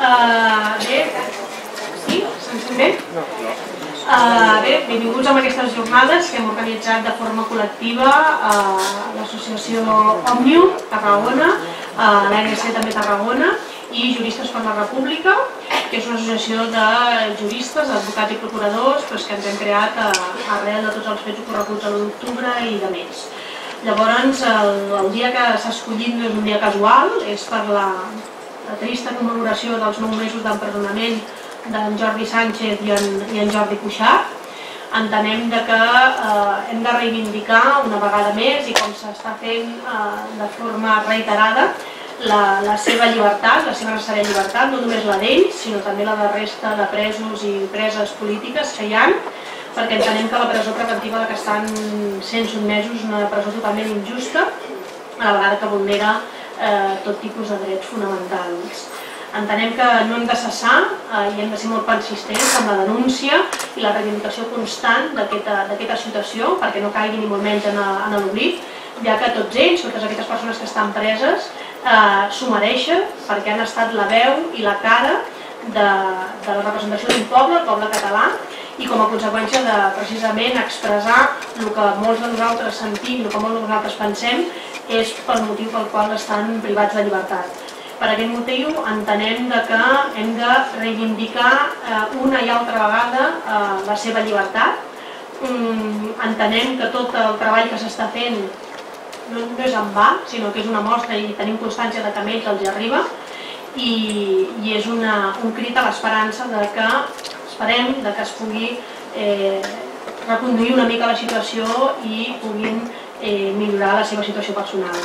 Bé, sí? Se'ns sent bé? Bé, benvinguts a aquestes jornades que hem organitzat de forma col·lectiva a l'associació Òmnium Tarragona, l'ANC també Tarragona i Juristes per la República, que és una associació de juristes, advocats i procuradors que ens hem creat arrel de tots els fets ocorreguts a l'1 d'octubre i de més. Llavors, el dia que s'ha escollit no és un dia casual, és per la trista commemoració dels 9 mesos d'empresonament d'en Jordi Sánchez i en Jordi Cuixart. Entenem que hem de reivindicar una vegada més i com s'està fent de forma reiterada la seva llibertat, la seva necessària llibertat, no només la d'ells, sinó també la de resta de presos i preses polítiques que hi ha, perquè entenem que la presó preventiva a la que estan sent sotmesos és una presó totalment injusta, a la vegada que vulnera tot tipus de drets fonamentals. Entenem que no hem de cessar i hem de ser molt persistents en la denúncia i la reivindicació constant d'aquesta situació perquè no caigui ni molt menys en l'oblit, ja que tots ells, totes aquestes persones que estan preses, s'ho mereixen perquè han estat la veu i la cara de la representació d'un poble, el poble català, i com a conseqüència de precisament expressar el que molts de nosaltres sentim, el que molts de nosaltres pensem, és pel motiu pel qual estan privats de llibertat. Per aquest motiu entenem que hem de reivindicar una i altra vegada la seva llibertat. Entenem que tot el treball que s'està fent no és en va, sinó que és una mostra i tenim constància que a ells els arriba i és un crit a l'esperança que esperem que es pugui reconduir una mica la situació i puguin millorar la seva situació personal.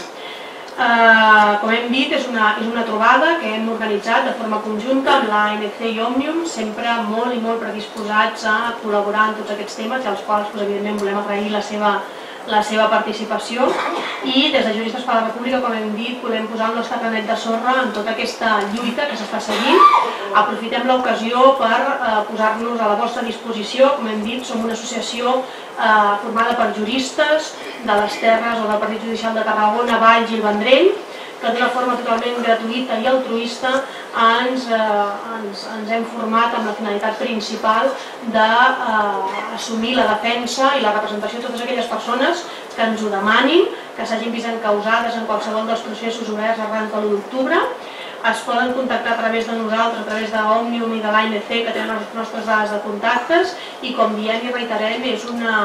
Com hem dit, és una trobada que hem organitzat de forma conjunta amb l'ANC i Òmnium, sempre molt i molt predisposats a col·laborar en tots aquests temes i als quals evidentment volem agrair la seva participació i des de Juristes per la República, com hem dit, volem posar el nostre granet de sorra en tota aquesta lluita que s'està seguint. Aprofitem l'ocasió per posar-nos a la vostra disposició. Com hem dit, som una associació formada per juristes de les terres o del Partit Judicial de Tarragona, Valls i el Vendrell, que d'una forma totalment gratuïta i altruista ens hem format amb la finalitat principal d'assumir la defensa i la representació de totes aquelles persones que ens ho demanin, que s'hagin vist encausades en qualsevol dels processos oberts arran de l'1 d'octubre. Es poden contactar a través de nosaltres, a través d'Òmnium i de l'ANC, que tenen les nostres dades de contactes, i com diem i reiterem, és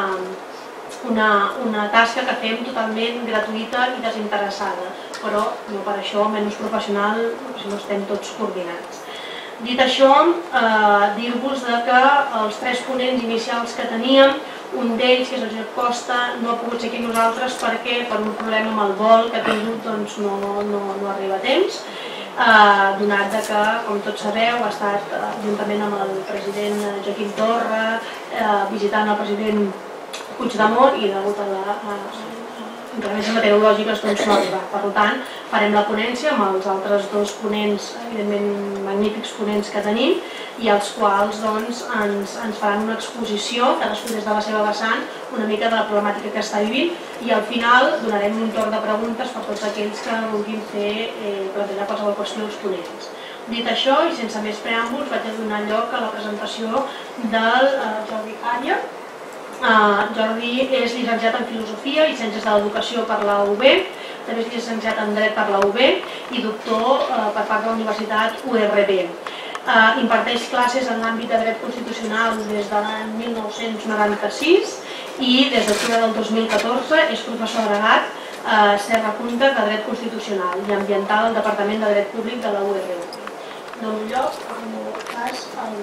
una tasca que fem totalment gratuïta i desinteressada, però no per això menys professional, si no estem tots coordinats. Dit això, dir-vos que els 3 ponents inicials que teníem, un d'ells, que és el Josep Costa, no ha pogut ser aquí amb nosaltres perquè per un problema amb el vol que ha tingut no arriba a temps, donat que, com tots sabeu, ha estat juntament amb el president Joaquim Torra visitant el president Puigdemont i degut a les inclemències meteorològiques no ha arribat. Per tant, farem la ponència amb els altres 2 ponents, evidentment magnífics ponents que tenim, i els quals ens faran una exposició, cadascú des de la seva vessant, una mica de la problemàtica que està vivint, i al final donarem un torn de preguntes per tots aquells que vulguin plantejar qualsevol qüestió als ponents. Dit això, i sense més preàmbuls, vaig a donar lloc a la presentació del Jordi Calla. Jordi és llicenciat en Filosofia i Ciències de l'Educació per la UB, també és llicenciat en Dret per la UB i doctor per part de la Universitat URB. Imparteix classes en l'àmbit de dret constitucional des de l'any 1996 i des d'octubre del 2014 és professor agregat Serra Punta de Dret Constitucional i ambiental al Departament de Dret Públic de la URB. Dono lloc, en el cas, al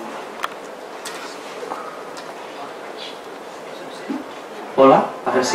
Hola, a veure si?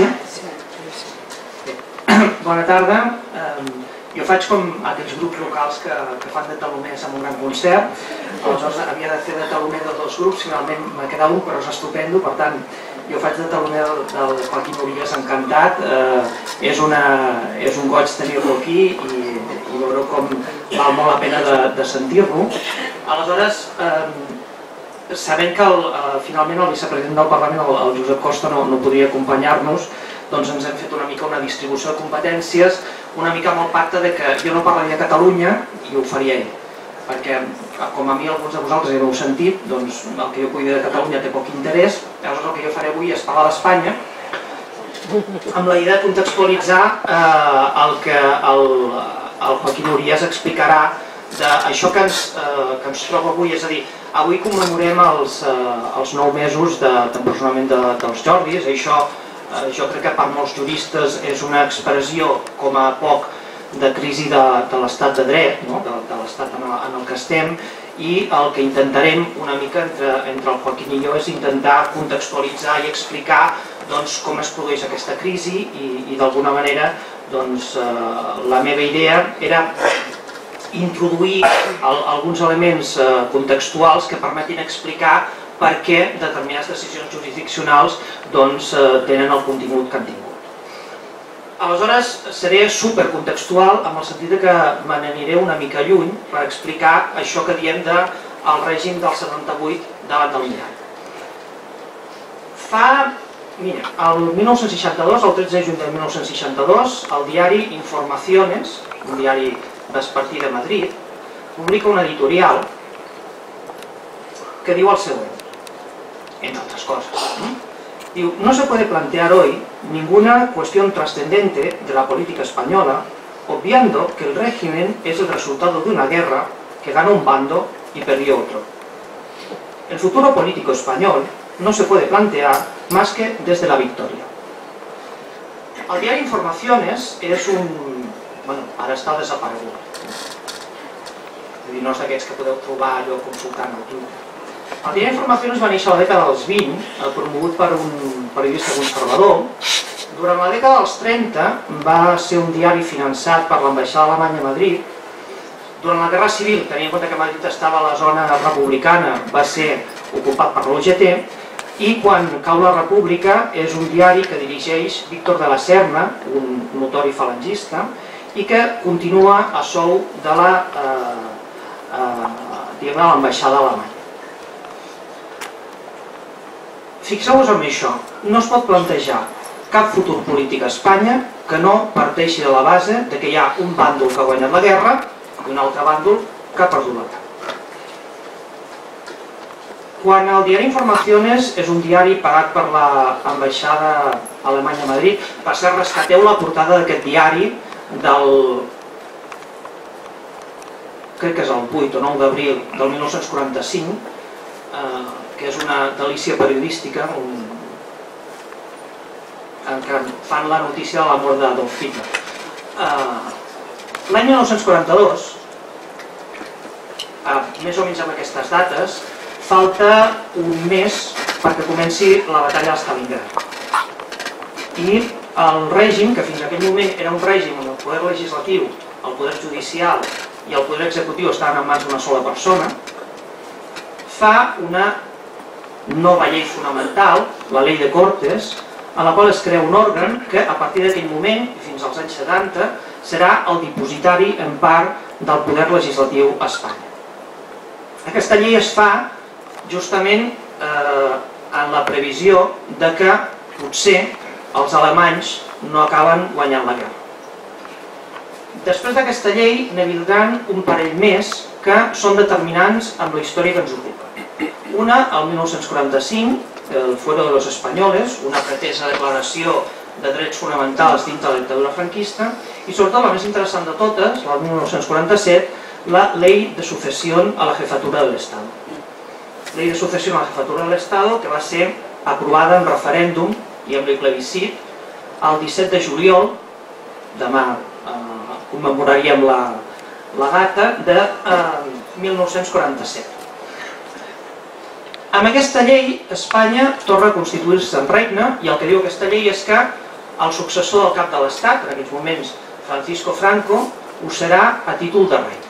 Bona tarda. Jo faig com aquells grups locals que fan de taloners amb un gran concert. Aleshores havia de fer de taloner de 2 grups, finalment m'ha quedat un, però és estupendo. Per tant, jo faig de taloner del Joaquim Origues, encantat. És un goig tenir-lo aquí i veureu com val molt la pena de sentir-lo. Aleshores, sabent que finalment el vicepresident del Parlament, el Josep Costa, no podia acompanyar-nos, doncs ens hem fet una mica una distribució de competències, una mica amb el pacte que jo no parlaria a Catalunya i ho faria ell. perquè com a mi alguns de vosaltres ja heu sentit, doncs el que jo pugui dir de Catalunya té poc interès, llavors el que jo faré avui és parlar d'Espanya amb la idea de contextualitzar el que el Joaquín Urías explicarà d'això que ens troba avui, és a dir, avui commemorem els 9 mesos d'empresonament dels Jordis. Això jo crec que per molts juristes és una expressió com a poc de crisi de l'estat de dret, de l'estat en el que estem, i el que intentarem una mica entre el Joaquín i jo és intentar contextualitzar i explicar com es produeix aquesta crisi i d'alguna manera la meva idea era introduir alguns elements contextuals que permetin explicar per què determinades decisions jurisdiccionals tenen el contingut que han tingut. Aleshores, seré supercontextual en el sentit que me n'aniré una mica lluny per explicar això que diem del règim del 78 davant del diari. Mira, el 1962, el 13 de juny del 1962, el diari Informaciones, un diari vespertí de Madrid, publica una editorial que diu el següent, entre otras cosas. Diu, no se puede plantear hoy ninguna cuestión trascendente de la política española, obviando que el régimen es el resultado de una guerra que ganó un bando y perdió otro. El futuro político español no se puede plantear más que desde la victoria. El diari Informaciones és un... bueno, ara està desaparegut. No és d'aquests que podeu trobar allò consultant al Twitter. El diari Informaciones va néixer a la dècada dels 20, promogut per un periodista conservador. Durant la dècada dels 30 va ser un diari finançat per l'ambaixada alemanya a Madrid. Durant la Guerra Civil, tenint en compte que Madrid estava a la zona republicana, va ser ocupat per l'OGT, i quan cau la República és un diari que dirigeix Víctor de la Serna, un notori falangista, i que continua a sou de l'ambaixada alemanya. Fixeu-vos en això, no es pot plantejar cap futur polític a Espanya que no parteixi de la base que hi ha un bàndol que ha guanyat la guerra i un altre bàndol que ha perdut la guerra. Quan el diari Informaciones és un diari pagat per l'ambaixada alemanya a Madrid, per cert, rescateu la portada d'aquest diari del... crec que és el 8 o 9 d'abril del 1945, que és una delícia periodística en què fan la notícia de la mort d'Adolf Hitler. L'any 1942, més o menys amb aquestes dates, falta un mes perquè comenci la batalla de Stalingrad. I el règim, que fins a aquell moment era un règim on el poder legislatiu, el poder judicial i el poder executiu estaven en mans d'una sola persona, fa una nova llei fonamental, la Ley de Cortes, en la qual es crea un òrgan que a partir d'aquell moment, fins als anys 70, serà el dipositari en part del poder legislatiu a Espanya. Aquesta llei es fa justament en la previsió de que potser els alemanys no acaben guanyant la guerra. Després d'aquesta llei ne vindran un parell més que són determinants en la història que ens ocupa. Una, el 1945, el Fuero de los Españoles, una pretesa declaració de drets fonamentals dins de la dictadura franquista, i sobretot la més interessant de totes, el 1947, la Ley de Sucesión a la Jefatura del Estado. Ley de Sucesión a la Jefatura del Estado, que va ser aprovada en referèndum i en el plebiscit el 17 de juliol, demà commemoraríem la data, de 1947. Amb aquesta llei, Espanya torna a constituir-se en regne i el que diu aquesta llei és que el successor del cap de l'Estat, en aquests moments Francisco Franco, ho serà a títol de rei.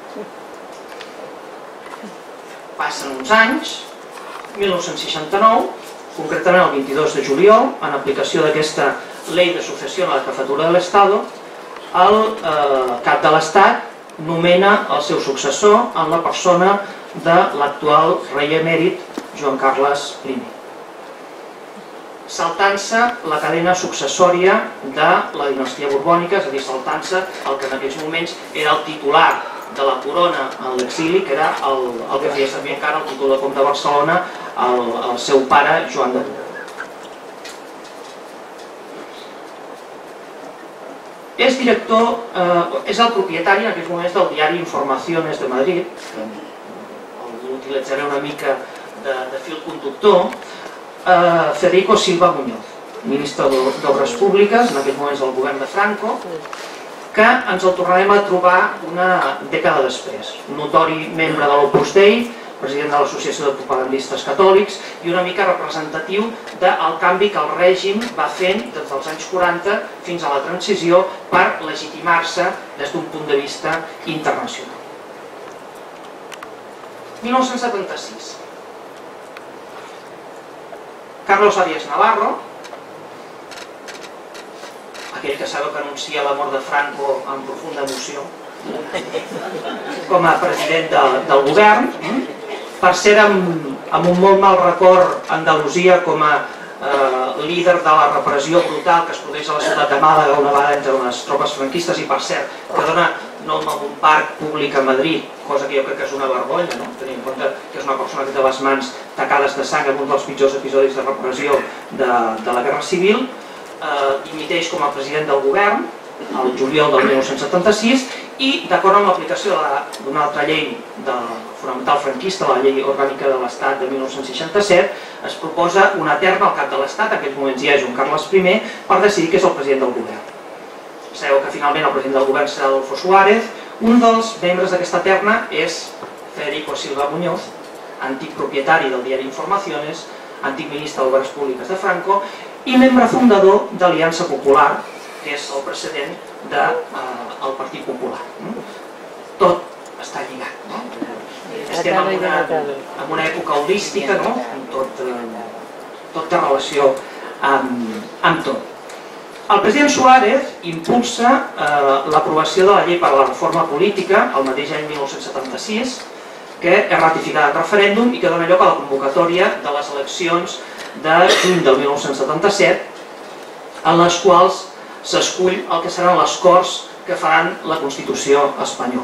Passen uns anys, 1969, concretament el 22 de juliol, en aplicació d'aquesta Ley de Sucesión a la Jefatura del Estado, el cap de l'Estat nomena el seu successor en la persona de l'actual rei emèrit Joan Carles I, saltant-se la cadena successòria de la dinastia borbònica, és a dir, saltant-se el que en aquells moments era el titular de la corona en l'exili, que era el que feia servir encara el títol de comte de Barcelona, el seu pare Joan de Borbó. És director, és el propietari en aquests moments del diari Informaciones de Madrid, que l'utilitzaré una mica de fil conductor, Federico Silva Muñoz, ministre d'Obres Públiques, en aquests moments del govern de Franco, que ens el tornarem a trobar una dècada després. Notori membre de l'Opus Dei, president de l'Associació de Propagandistes Catòlics i una mica representatiu del canvi que el règim va fent des dels anys 40 fins a la transició per legitimar-se des d'un punt de vista internacional. 1976. Carlos Arias Navarro, aquell que sabeu que anuncia la mort de Franco amb profunda emoció, com a president del govern, per ser amb un molt mal record a Andalusia com a líder de la repressió brutal que es produeix a la ciutat de Màlaga una vegada entre unes tropes franquistes i, per cert, que dona nom a un parc públic a Madrid, cosa que jo crec que és una vergonya, tenint en compte que és una persona que té les mans tacades de sang en un dels pitjors episodis de repressió de la Guerra Civil. Dimiteix com a president del govern el juliol del 1976 i, d'acord amb l'aplicació d'una altra llei fonamental franquista, la llei orgànica de l'Estat de 1967, es proposa una terna al cap de l'Estat, en aquests moments hi ha Joan Carles I, per decidir qui és el president del govern. Sabeu que finalment el president del govern serà Adolfo Suárez. Un dels membres d'aquesta terna és Federico Silva Muñoz, antic propietari del diari Informaciones, antic ministre d'Obres Públiques de Franco i membre fundador d'Aliança Popular, que és el precedent del Partit Popular. Tot està lligat. Estem en una època holística, tot té relació amb tot. El president Suárez impulsa l'aprovació de la llei per a la reforma política el mateix any 1976, que és ratificada en referèndum i que dona lloc a la convocatòria de les eleccions de juny del 1977, en les quals s'escull el que seran les Corts que faran la Constitució espanyola.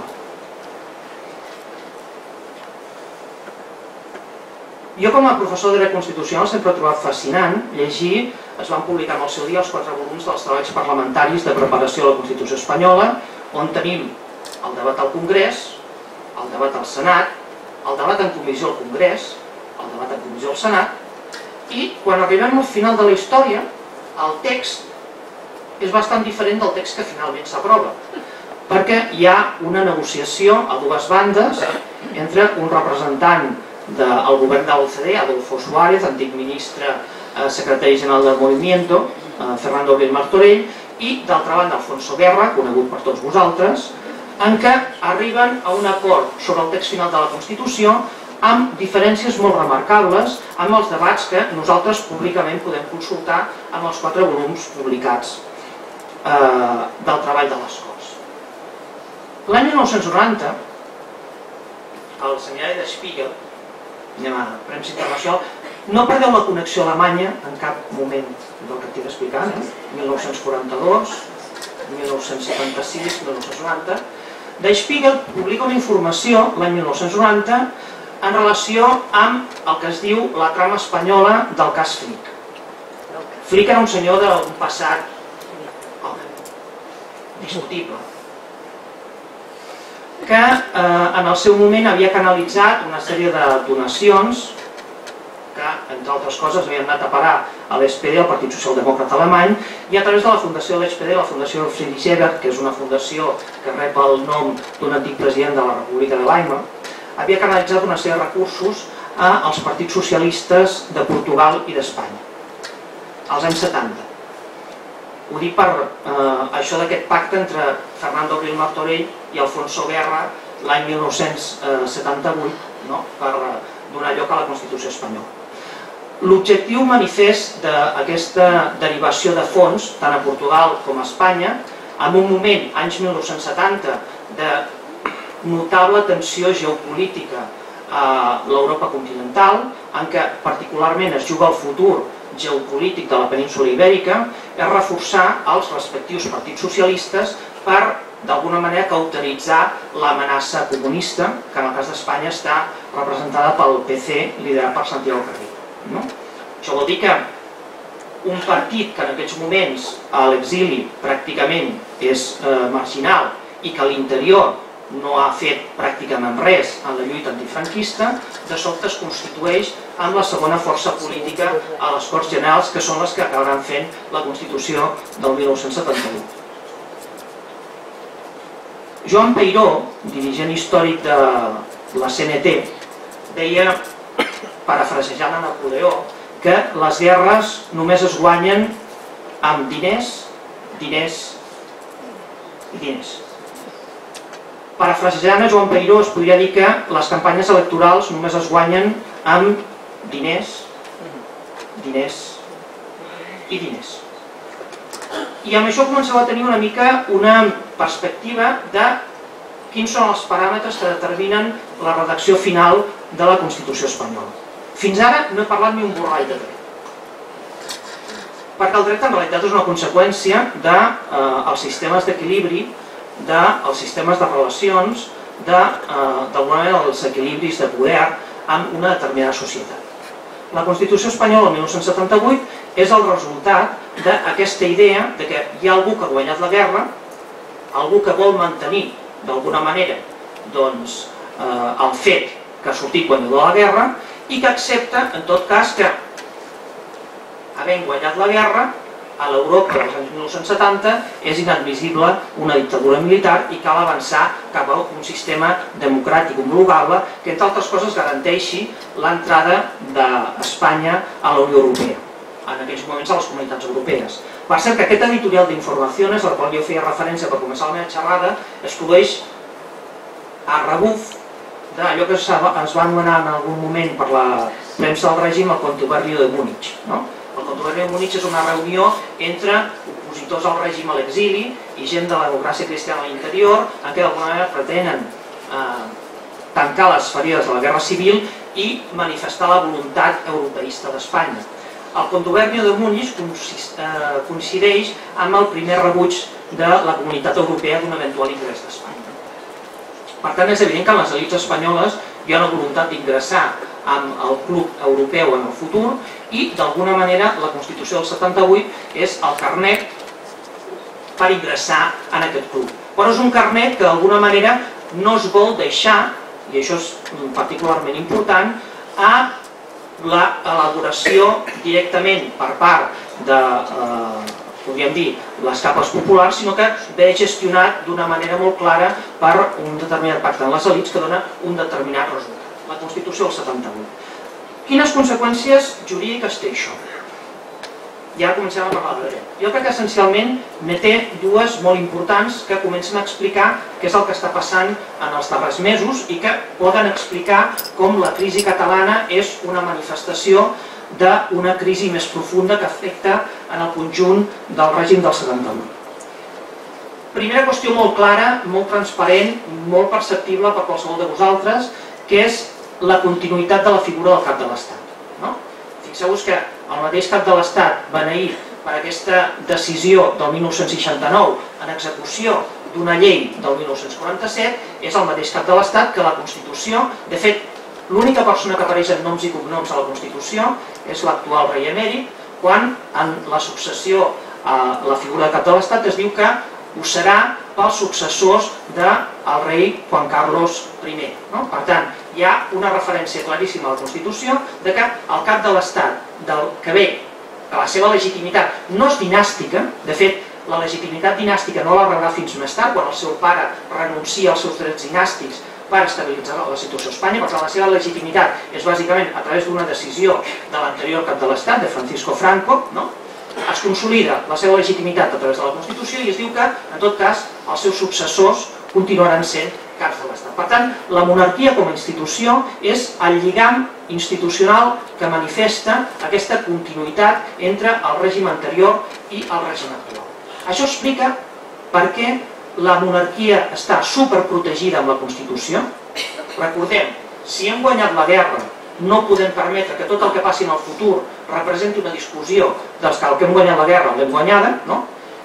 Jo, com a professor de dret constitucional, sempre he trobat fascinant llegir, es van publicar en el seu dia els 4 volums dels treballs parlamentaris de preparació de la Constitució espanyola, on tenim el debat al Congrés, el debat al Senat, el debat en comissió al Congrés, el debat en comissió al Senat, i quan arribem al final de la història, el text és bastant diferent del text que finalment s'aprova, perquè hi ha una negociació a dues bandes entre un representant del govern de l'OCDE, Adolfo Suárez, antic ministre secretari general del Movimiento, Fernando Abril Martorell, i d'altra banda Alfonso Guerra, conegut per tots vosaltres, en què arriben a un acord sobre el text final de la Constitució amb diferències molt remarcables amb els debats que nosaltres públicament podem consultar amb els 4 volums publicats del treball de les Corts. L'any 1990, el seminari de Spiegel, anem a premsa internacional, no perdeu la connexió alemanya en cap moment del que estic explicant, 1942, 1976, 1990, de Spiegel publica una informació l'any 1990 en relació amb el que es diu la trama espanyola del cas Flick. Flick era un senyor d'un passat discutible, que en el seu moment havia canalitzat una sèrie de donacions que, entre altres coses, havien anat a parar a l'SPD, el Partit Socialdemòcrata Alemany, i a través de la fundació de l'SPD, la Fundació Friedrich Ebert, que és una fundació que rep el nom d'un antic president de la República de Weimar, havia canalitzat una sèrie de recursos als partits socialistes de Portugal i d'Espanya, als anys 70. Ho dic per això d'aquest pacte entre Fernando Abril Martorell i Alfonso Guerra l'any 1978, per donar lloc a la Constitució espanyola. L'objectiu manifest d'aquesta derivació de fons, tant a Portugal com a Espanya, en un moment, anys 1970, de notable tensió geopolítica a l'Europa continental, en què particularment es juga el futur geopolític de la península ibèrica, és reforçar els respectius partits socialistes per d'alguna manera cauteritzar l'amenaça comunista, que en el cas d'Espanya està representada pel PC, liderat per Santiago Carrillo. Això vol dir que un partit que en aquests moments a l'exili pràcticament és marginal i que a l'interior no ha fet pràcticament res en la lluita antifranquista, de sobte es constitueix amb la segona força política a les Corts Generals, que són les que acabaran fent la Constitució del 1971. Joan Peiró, dirigent històric de la CNT, deia, parafrasejant a Napoleó, que les guerres només es guanyen amb diners, diners i diners. Parafrasejant a Joan Peiró es podria dir que les campanyes electorals només es guanyen amb diners, diners i diners. I amb això començava a tenir una mica una perspectiva de quins són els paràmetres que determinen la redacció final de la Constitució espanyola. Fins ara no he parlat ni un borrall de dret. Perquè el dret en realitat és una conseqüència dels sistemes d'equilibri, dels sistemes de relacions, d'alguna manera dels equilibris de poder en una determinada societat. La Constitució espanyola del 1978 és el resultat d'aquesta idea de que hi ha algú que ha guanyat la guerra, algú que vol mantenir d'alguna manera el fet que ha sortit guanyador de la guerra i que accepta, en tot cas, que havent guanyat la guerra, a l'Europa dels anys 1970 és inadmissible una dictadura militar i cal avançar cap a un sistema democràtic homologable que, entre altres coses, garanteixi l'entrada d'Espanya a la Unió Europea, en aquells moments a les comunitats europees. Per cert, que aquest editorial d'Informaciones, al qual jo feia referència per començar la meva xerrada, es produeix a rebuf d'allò que es va anomenar en algun moment per la premsa del règim el Contubernio de Múnich. El Contubernio de Múnich és una reunió entre opositors al règim a l'exili i gent de la democràcia cristiana a l'interior, en què d'alguna manera pretenen tancar les ferides de la Guerra Civil i manifestar la voluntat europeista d'Espanya. El Contubernio de Múnich coincideix amb el primer rebuig de la Comunitat Europea d'un eventual ingrés d'Espanya. Per tant, és evident que en les elits espanyoles hi ha una voluntat d'ingressar amb el club europeu en el futur i, d'alguna manera, la Constitució del 78 és el carnet per ingressar en aquest club. Però és un carnet que, d'alguna manera, no es vol deixar, i això és particularment important, a l'elaboració directament per part de, podríem dir, les capes populars, sinó que ve gestionat d'una manera molt clara per un determinat pacte en les elits que dona un determinat resultat. La Constitució del 78. Quines conseqüències jurídiques té això? I ara comencem a parlar de dret. Jo crec que essencialment ne té dues molt importants que comencen a explicar què és el que està passant en els darrers mesos i que poden explicar com la crisi catalana és una manifestació d'una crisi més profunda que afecta en el conjunt del règim del 71. Primera qüestió molt clara, molt transparent, molt perceptible per qualsevol de vosaltres, que és la continuïtat de la figura del cap de l'Estat. Fixeu-vos que el mateix cap de l'Estat, beneït per aquesta decisió del 1969 en execució d'una llei del 1947, és el mateix cap de l'Estat que la Constitució. De fet, l'única persona que apareix en noms i cognoms a la Constitució és l'actual rei emèrit, quan en la successió a la figura del cap de l'Estat es diu que ho serà pels successors del rei Juan Carlos I. Per tant, hi ha una referència claríssima a la Constitució de que el cap de l'Estat, del que ve, que la seva legitimitat no és dinàstica, de fet, la legitimitat dinàstica no la rebrà fins més tard, quan el seu pare renuncia als seus drets dinàstics per estabilitzar la situació a Espanya. Per tant, la seva legitimitat és bàsicament a través d'una decisió de l'anterior cap de l'Estat, de Francisco Franco, es consolida la seva legitimitat a través de la Constitució i es diu que, en tot cas, els seus successors continuaran sent caps de l'Estat. Per tant, la monarquia com a institució és el lligam institucional que manifesta aquesta continuïtat entre el règim anterior i el règim actual. Això explica per què la monarquia està superprotegida amb la Constitució. Recordem, si hem guanyat la guerra, no podem permetre que tot el que passi en el futur representi una discussió dels que el que hem guanyat la guerra l'hem guanyada,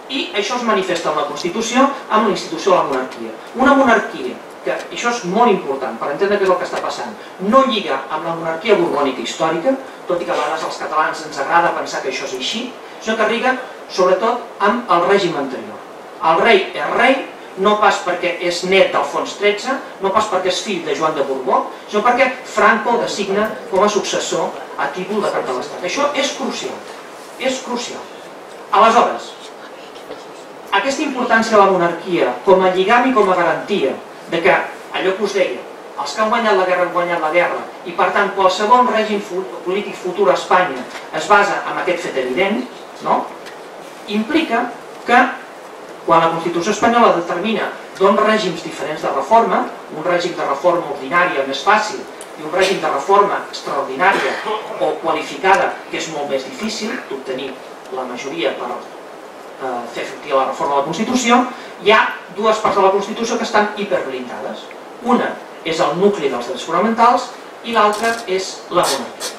I això es manifesta en la Constitució amb la institució de la monarquia. Una monarquia, que això és molt important per entendre què és el que està passant, no lliga amb la monarquia borbònica històrica, tot i que a vegades als catalans ens agrada pensar que això és així, sinó que lliga sobretot amb el règim anterior. El rei és rei, no pas perquè és net d'Alfons XIII, no pas perquè és fill de Joan de Borbó, sinó perquè Franco el designa com a successor a títol de cap de l'Estat. Això és crucial, és crucial. Aleshores, aquesta importància de la monarquia com a lligam i com a garantia de que, allò que us deia, els que han guanyat la guerra han guanyat la guerra i per tant qualsevol règim polític futur a Espanya es basa en aquest fet evident, implica que quan la Constitució espanyola determina dos règims diferents de reforma, un règim de reforma ordinària més fàcil i un règim de reforma extraordinària o qualificada, que és molt més difícil d'obtenir la majoria per fer efectiva la reforma de la Constitució, hi ha dues parts de la Constitució que estan hiperblindades. Una és el nucli dels drets fonamentals i l'altra és la monarquia.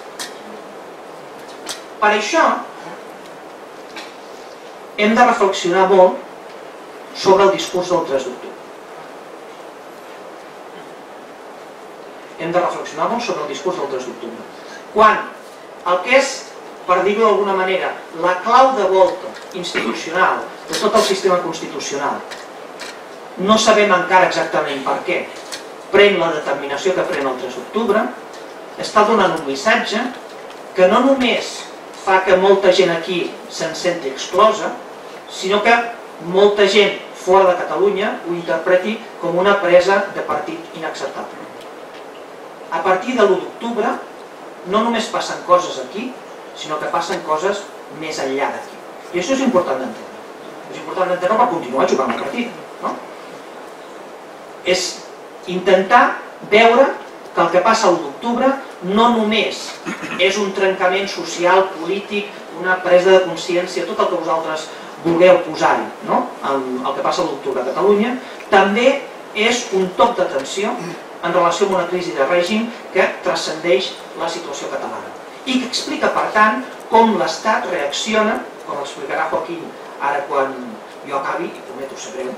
Per això hem de reflexionar molt sobre el discurs del 3 d'octubre. Hem de reflexionar molt sobre el discurs del 3 d'octubre. Quan el que és, per dir-ho d'alguna manera, la clau de volta institucional de tot el sistema constitucional, no sabem encara exactament per què, pren la determinació que pren el 3 d'octubre, està donant un missatge que no només fa que molta gent aquí se'n senti exclosa, sinó que molta gent fora de Catalunya ho interpreti com una presa de partit inacceptable. A partir de l'1 d'octubre no només passen coses aquí, sinó que passen coses més enllà d'aquí. I això és important d'entendre. És important d'entendre per continuar jugant el partit. És intentar veure que el que passa l'1 d'octubre no només és un trencament social, polític, una presa de consciència, tot el que vosaltres vulgueu posar-hi, el que passa l'1 d'octubre a Catalunya, també és un toc d'atenció en relació amb una crisi de règim que transcendeix la situació catalana i que explica, per tant, com l'Estat reacciona, com explicarà Joaquín ara quan jo acabi, i prometo ser breu,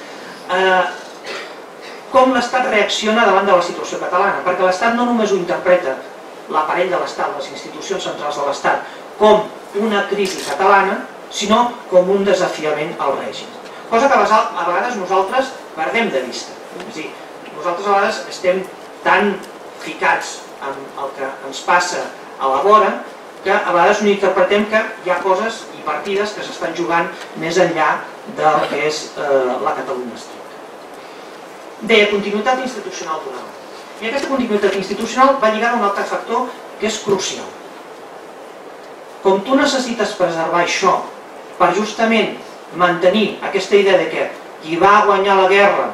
com l'Estat reacciona davant de la situació catalana, perquè l'Estat no només ho interpreta, l'aparell de l'Estat, les institucions centrals de l'Estat, com una crisi catalana, sinó com un desafiament al règim. Cosa que a vegades nosaltres perdem de vista. És a dir, nosaltres a vegades estem tan ficats en el que ens passa a la vora que a vegades no interpretem que hi ha coses i partides que s'estan jugant més enllà del que és la Catalunya estricta. Deia, continuïtat institucional d'una banda. I aquesta continuïtat institucional va lligada a un altre factor que és crucial. Com tu necessites preservar això per justament mantenir aquesta idea de que qui va guanyar la guerra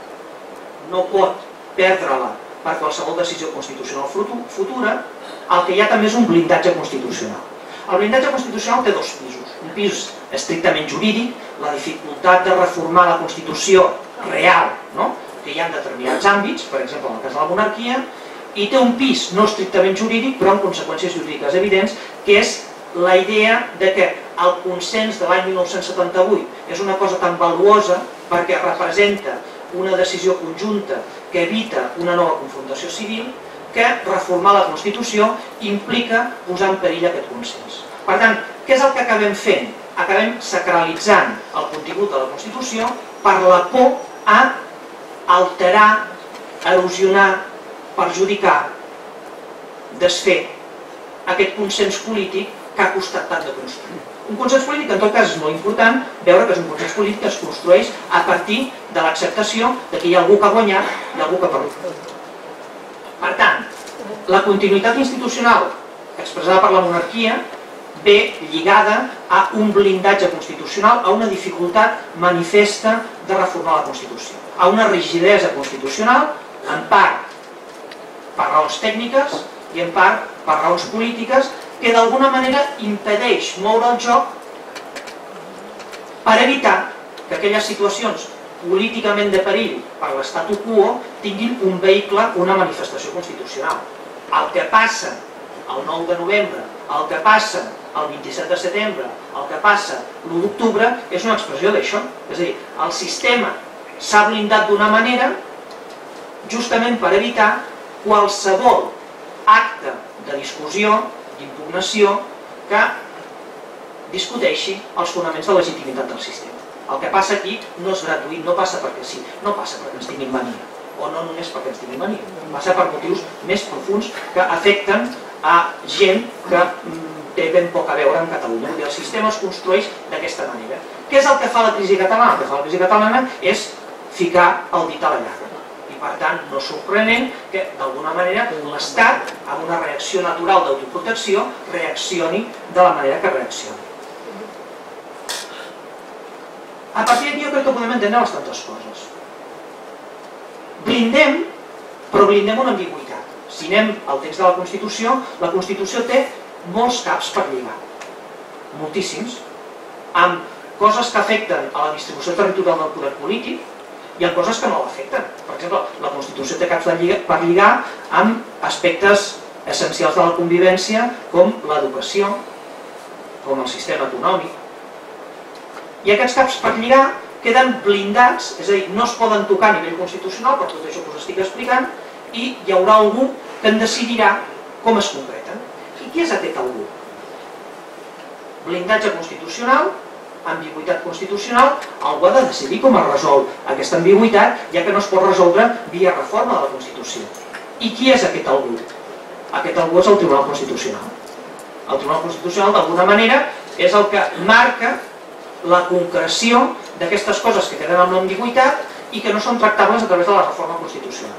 no pot perdre-la per qualsevol decisió constitucional futura, el que hi ha també és un blindatge constitucional. El blindatge constitucional té dos pisos. Un pis estrictament jurídic, la dificultat de reformar la Constitució real, que hi ha en determinats àmbits, per exemple en el cas de la monarquia, i té un pis no estrictament jurídic, però amb conseqüències jurídiques evidents, que és la idea de que el consens de l'any 1978 és una cosa tan valuosa perquè representa una decisió conjunta que evita una nova confrontació civil, que reformar la Constitució implica posar en perill aquest consens. Per tant, què és el que acabem fent? Acabem sacralitzant el contingut de la Constitució per la por a alterar, erosionar, perjudicar, desfer aquest consens polític que ha costat tant de construir. Un consens polític, en tot cas, és molt important veure que és un consens polític que es construeix a partir de l'acceptació que hi ha algú que ha guanyat i algú que ha perdut. Per tant, la continuïtat institucional expressada per la monarquia ve lligada a un blindatge constitucional, a una dificultat manifesta de reformar la Constitució, a una rigidesa constitucional, en part per raons tècniques i en part per raons polítiques, que d'alguna manera impedeix moure el joc per evitar que aquelles situacions políticament de perill per l'statu quo tinguin un vehicle, una manifestació constitucional. El que passa el 9 de novembre, el que passa el 27 de setembre, el que passa l'1 d'octubre, és una expressió d'això. És a dir, el sistema s'ha blindat d'una manera justament per evitar qualsevol acte de discussió, d'impugnació, que discuteixi els fonaments de legitimitat del sistema. El que passa aquí no és gratuït, no passa perquè sí, no passa perquè ens tinguin mania, o no només perquè ens tinguin mania, passa per motius més profuns que afecten a gent que té ben poc a veure amb Catalunya. El sistema es construeix d'aquesta manera. Què és el que fa la crisi catalana? El que fa la crisi catalana és ficar el dit a la llaga. I per tant, no és sorprenent que d'alguna manera l'Estat, amb una reacció natural d'autoprotecció, reaccioni de la manera que reaccioni. A partir d'aquí jo crec que podem entendre bastantes coses. Blindem, però blindem una ambigüitat. Si anem al text de la Constitució té molts caps per lligar, moltíssims, amb coses que afecten a la distribució territorial del poder polític i amb coses que no l'afecten. Per exemple, la Constitució té caps per lligar amb aspectes essencials de la convivència com l'educació, com el sistema econòmic. I aquests caps per lligar queden blindats, és a dir, no es poden tocar a nivell constitucional, per tot això que us estic explicant, i hi haurà algú que en decidirà com es concreten. I qui és aquest algú? Blindatge constitucional, ambigüitat constitucional, algú ha de decidir com es resol aquesta ambigüitat, ja que no es pot resoldre via reforma de la Constitució. I qui és aquest algú? Aquest algú és el Tribunal Constitucional. El Tribunal Constitucional, d'alguna manera, és el que marca la concreció d'aquestes coses que queden amb l'ambigüitat i que no són tractables a través de la reforma constitucional.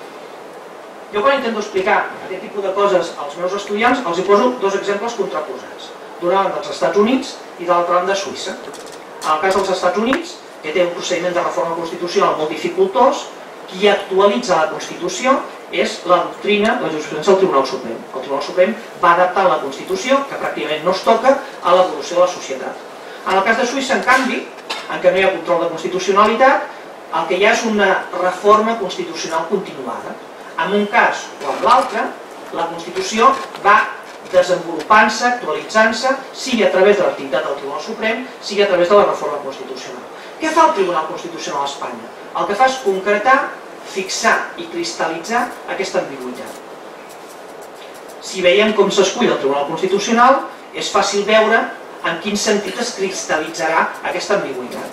Jo quan intento explicar aquest tipus de coses als meus estudiants els hi poso dos exemples contraposats. D'una banda dels Estats Units i de l'altra banda Suïssa. En el cas dels Estats Units, que té un procediment de reforma constitucional molt dificultós, qui actualitza la Constitució és la doctrina, la jurisprudència del Tribunal Suprem. El Tribunal Suprem va adaptar la Constitució, que pràcticament no es toca, a l'evolució de la societat. En el cas de Suïssa, en canvi, en què no hi ha control de constitucionalitat, el que hi ha és una reforma constitucional continuada. En un cas o en l'altre, la Constitució va desenvolupant-se, actualitzant-se, sigui a través de l'activitat del Tribunal Suprem, sigui a través de la reforma constitucional. Què fa el Tribunal Constitucional a Espanya? El que fa és concretar, fixar i cristal·litzar aquesta ambigüitat. Si veiem com s'escull el Tribunal Constitucional, és fàcil veure en quin sentit es cristal·litzarà aquesta ambigüitat.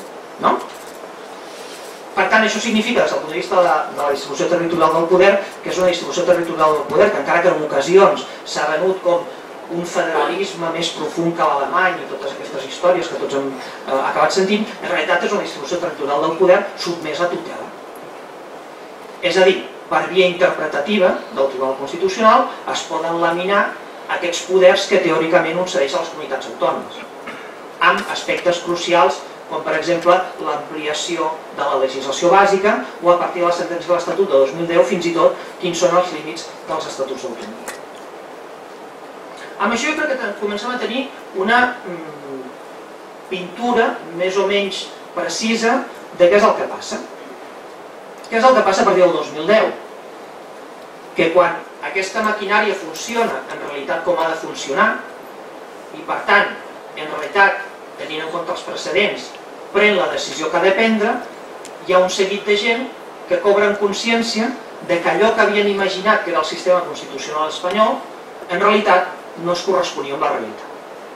Per tant, això significa, des del punt de vista de la distribució territorial del poder, que és una distribució territorial del poder que, encara que en ocasions s'ha venut com un federalisme més profund que l'alemany i totes aquestes històries que tots hem acabat sentint, en realitat és una distribució territorial del poder sotmesa a tutela. És a dir, per via interpretativa del Tribunal Constitucional es poden laminar aquests poders que teòricament concedeix a les comunitats autònomes, amb aspectes crucials com per exemple l'ampliació de la legislació bàsica o a partir de la sentència de l'Estatut de 2010 fins i tot quins són els límits dels estatuts d'autonomia. Amb això jo crec que comencem a tenir una pintura més o menys precisa de què és el que passa. Què és el que passa a partir del 2010? Que quan aquesta maquinària funciona en realitat com ha de funcionar i per tant, en realitat, tenint en compte els precedents, pren la decisió que ha de prendre, hi ha un seguit de gent que cobren consciència de que allò que havien imaginat que era el sistema constitucional espanyol, en realitat no es corresponia amb la realitat.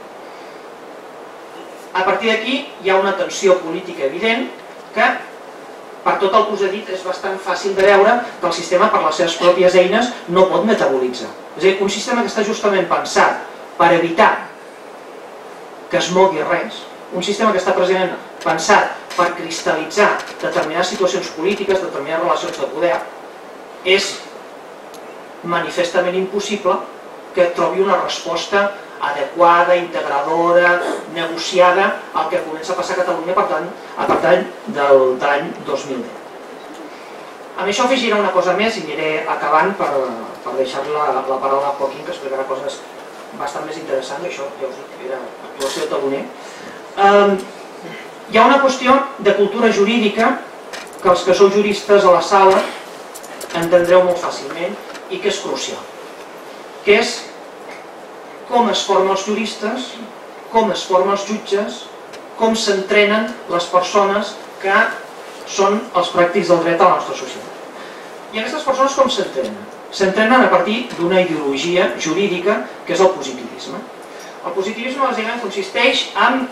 A partir d'aquí hi ha una tensió política evident que, per tot el que us he dit, és bastant fàcil de veure que el sistema, per les seves pròpies eines, no pot metabolitzar. És a dir, un sistema que està justament pensat per evitar que es mogui res, un sistema que està precisament pensat per cristal·litzar determinades situacions polítiques, determinades relacions de poder, és manifestament impossible que trobi una resposta adequada, integradora, negociada al que comença a passar a Catalunya a partir de l'any 2010. Amb això afegiré una cosa més i aniré acabant per deixar-li la paraula a Joaquín, que explicarà coses bastant més interessants. Això, ja us dic, era actuació de taloner. Hi ha una qüestió de cultura jurídica que els que sou juristes a la sala entendreu molt fàcilment i que és crucial, que és com es formen els juristes, com es formen els jutges, com s'entrenen les persones que són els pràctics del dret a la nostra societat. I aquestes persones com s'entrenen? S'entrenen a partir d'una ideologia jurídica que és el positivisme. El positivisme bàsicament consisteix en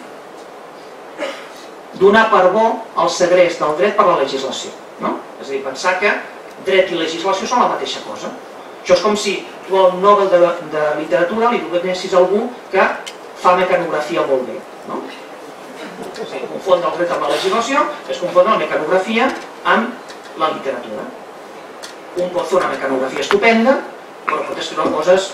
donar per bo el segrest del dret per la legislació. És a dir, pensar que dret i legislació són la mateixa cosa. Això és com si tu al Nobel de literatura li donessis a algú que fa mecanografia molt bé. Confondre el dret amb la legislació és confondre la mecanografia amb la literatura. Un pot fer una mecanografia estupenda, però pot escriure coses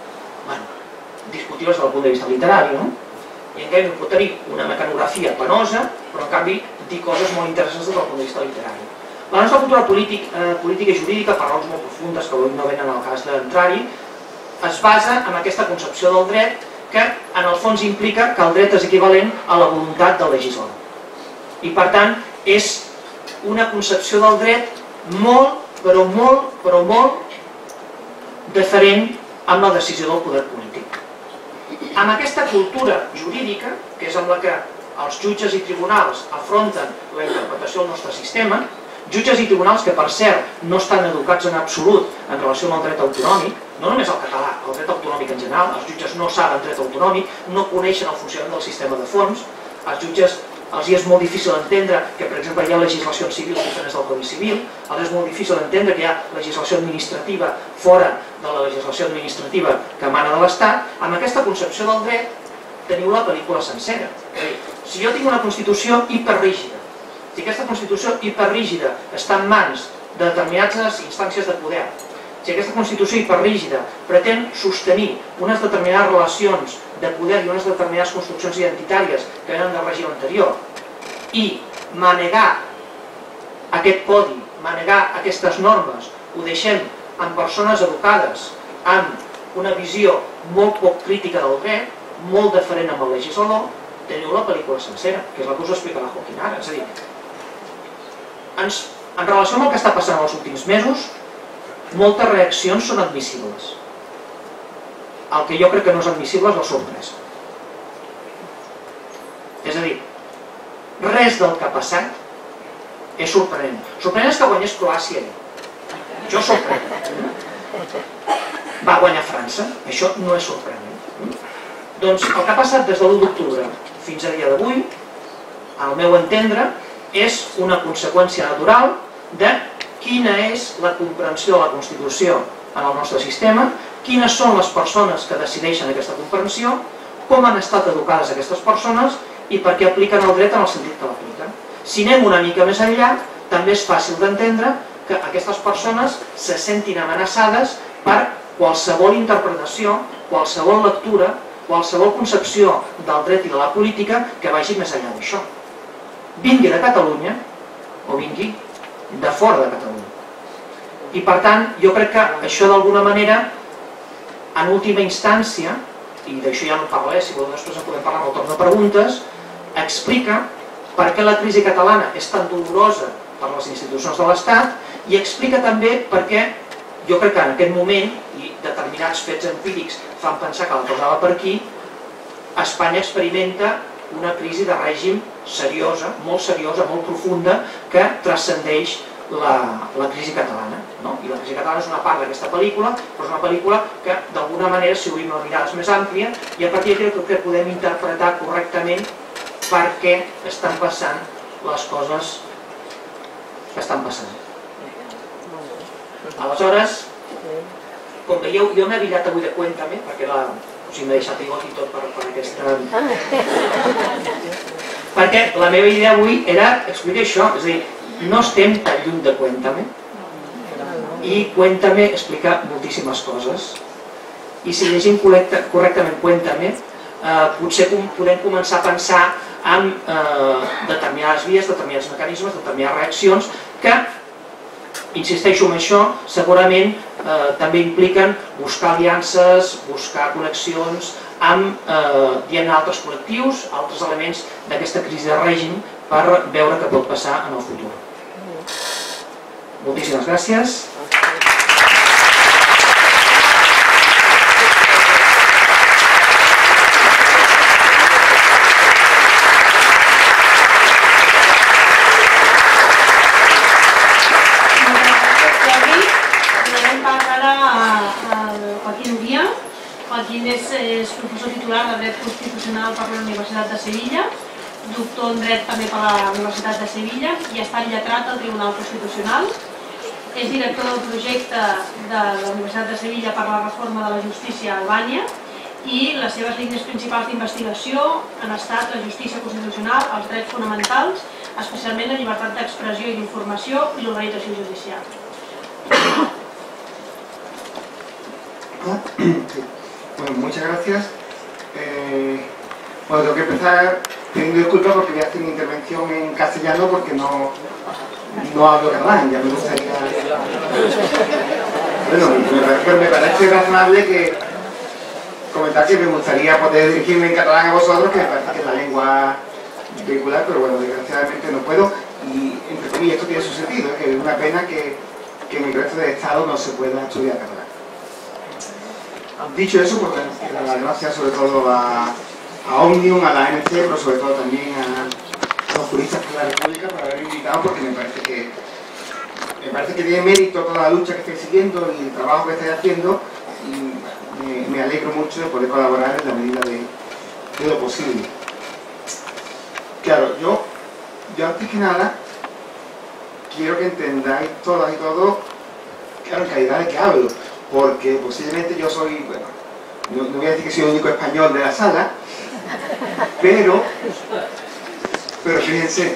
discutibles des del punt de vista literari, i en canvi pot tenir una mecanografia penosa, però en canvi dir coses molt interessants des del punt de vista literari. La nostra cultura política i jurídica, per raons molt profundes que avui no venen al cas d'entrar-hi, es basa en aquesta concepció del dret que en el fons implica que el dret és equivalent a la voluntat del legislador. I per tant és una concepció del dret molt, però molt diferent amb la decisió del poder polític. Amb aquesta cultura jurídica, que és amb la que els jutges i tribunals afronten la interpretació del nostre sistema, jutges i tribunals que, per cert, no estan educats en absolut en relació amb el dret autonòmic, no només el català, el dret autonòmic en general, els jutges no saben dret autonòmic, no coneixen el funcionament del sistema de fons, als jutges els és molt difícil entendre que, per exemple, hi ha legislacions civils diferents del Codi Civil, els és molt difícil entendre que hi ha legislació administrativa fora de la legislació administrativa que emana de l'Estat. Amb aquesta concepció del dret teniu la pel·lícula sencera. Si jo tinc una Constitució hiperrígida, si aquesta Constitució hiperrígida està en mans de determinades instàncies de poder, si aquesta Constitució hiperrígida pretén sostenir unes determinades relacions de poder i unes determinades construccions identitàries que venen del règim anterior i manegar aquest codi, manegar aquestes normes, ho deixem en persones educades amb una visió molt poc crítica del dret, molt diferent amb el legislador, teniu la pel·lícula sencera, que és la que us explica la Joaquín ara. És a dir, en relació amb el que està passant els últims mesos, moltes reaccions són admissibles. El que jo crec que no és admissible és la sorpresa. És a dir, res del que ha passat és sorprenent. Sorprenent és que guanyés Croàcia. Això és sorprenent. Va guanyar França, això no és sorprenent. Doncs el que ha passat des de l'1 d'octubre fins a dia d'avui, al meu entendre, és una conseqüència natural de quina és la comprensió de la Constitució en el nostre sistema, quines són les persones que decideixen aquesta comprensió, com han estat educades aquestes persones i per què apliquen el dret en el sentit que l'apliquen. Si anem una mica més enllà, també és fàcil d'entendre que aquestes persones se sentin amenaçades per qualsevol interpretació, qualsevol lectura, qualsevol concepció del dret i de la política que vagi més enllà d'això. Vingui de Catalunya o vingui de fora de Catalunya. I per tant, jo crec que això d'alguna manera, en última instància, i d'això ja no parlaré, si voleu després en podem parlar en el torn de preguntes, explica per què la crisi catalana és tan dolorosa per les institucions de l'Estat i explica també per què jo crec que en aquest moment, i determinats fets empírics fan pensar que la cosa va per aquí, Espanya experimenta una crisi de règim seriosa, molt profunda, que transcendeix la crisi catalana. I la crisi catalana és una part d'aquesta pel·lícula, però és una pel·lícula que d'alguna manera, si obrim la mirada més àmplia, i a partir d'aquí crec que podem interpretar correctament per què estan passant les coses que estan passant. Aleshores, com veieu, jo m'he aviat avui de Cuéntame, perquè m'he deixat igual i tot per aquesta... Perquè la meva idea avui era explicar això, és a dir, no estem tan lluny de Cuéntame, i Cuéntame explica moltíssimes coses, i si llegim correctament Cuéntame, potser podem començar a pensar en determinades vies, determinats mecanismes, determinades reaccions que, insisteixo en això, segurament també impliquen buscar aliances, buscar connexions amb altres col·lectius, altres elements d'aquesta crisi de règim per veure què pot passar en el futur. Moltíssimes gràcies. Joaquín és professor titular de Dret Constitucional per la Universitat de Sevilla, doctor en Dret també per la Universitat de Sevilla i ha estat lletrat al Tribunal Constitucional. És director del projecte de la Universitat de Sevilla per la reforma de la justícia a Albània i les seves línies principals d'investigació han estat la justícia constitucional, els drets fonamentals, especialment la llibertat d'expressió i d'informació i l'organització judicial. Bueno, muchas gracias. Bueno, tengo que empezar pidiendo disculpas porque voy a hacer mi intervención en castellano porque no hablo catalán, ya me gustaría... Bueno, me parece razonable que comentar que me gustaría poder dirigirme en catalán a vosotros, que me parece que es la lengua vehicular, pero bueno, desgraciadamente no puedo. Y entre comillas, esto tiene su sentido, que es una pena que en el resto del Estado no se pueda estudiar catalán. Dicho eso, pues dar las gracias sobre todo a Omnium, a la ANC, pero sobre todo también a los juristas de la República por haberme invitado, porque me parece que tiene mérito toda la lucha que estáis siguiendo y el trabajo que estáis haciendo, y me alegro mucho de poder colaborar en la medida de lo posible. Claro, yo antes que nada quiero que entendáis todas y todos, claro, en calidad de que hablo, porque posiblemente yo soy, bueno, no voy a decir que soy el único español de la sala, pero fíjense,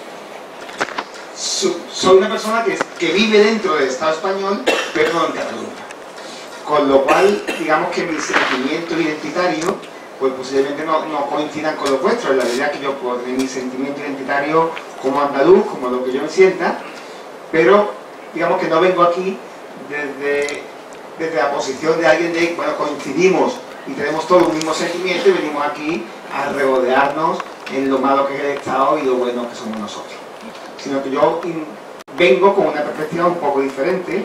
soy una persona que vive dentro del Estado español, pero no en Cataluña. Con lo cual, digamos que mis sentimientos identitarios, pues posiblemente no coincidan con los vuestros. En la verdad que yo puedo tener mi sentimiento identitario como andaluz, como lo que yo me sienta, pero digamos que no vengo aquí desde la posición de alguien de, bueno, coincidimos y tenemos todos un mismo sentimiento y venimos aquí a regodearnos en lo malo que es el Estado y lo bueno que somos nosotros. Sino que yo vengo con una perspectiva un poco diferente,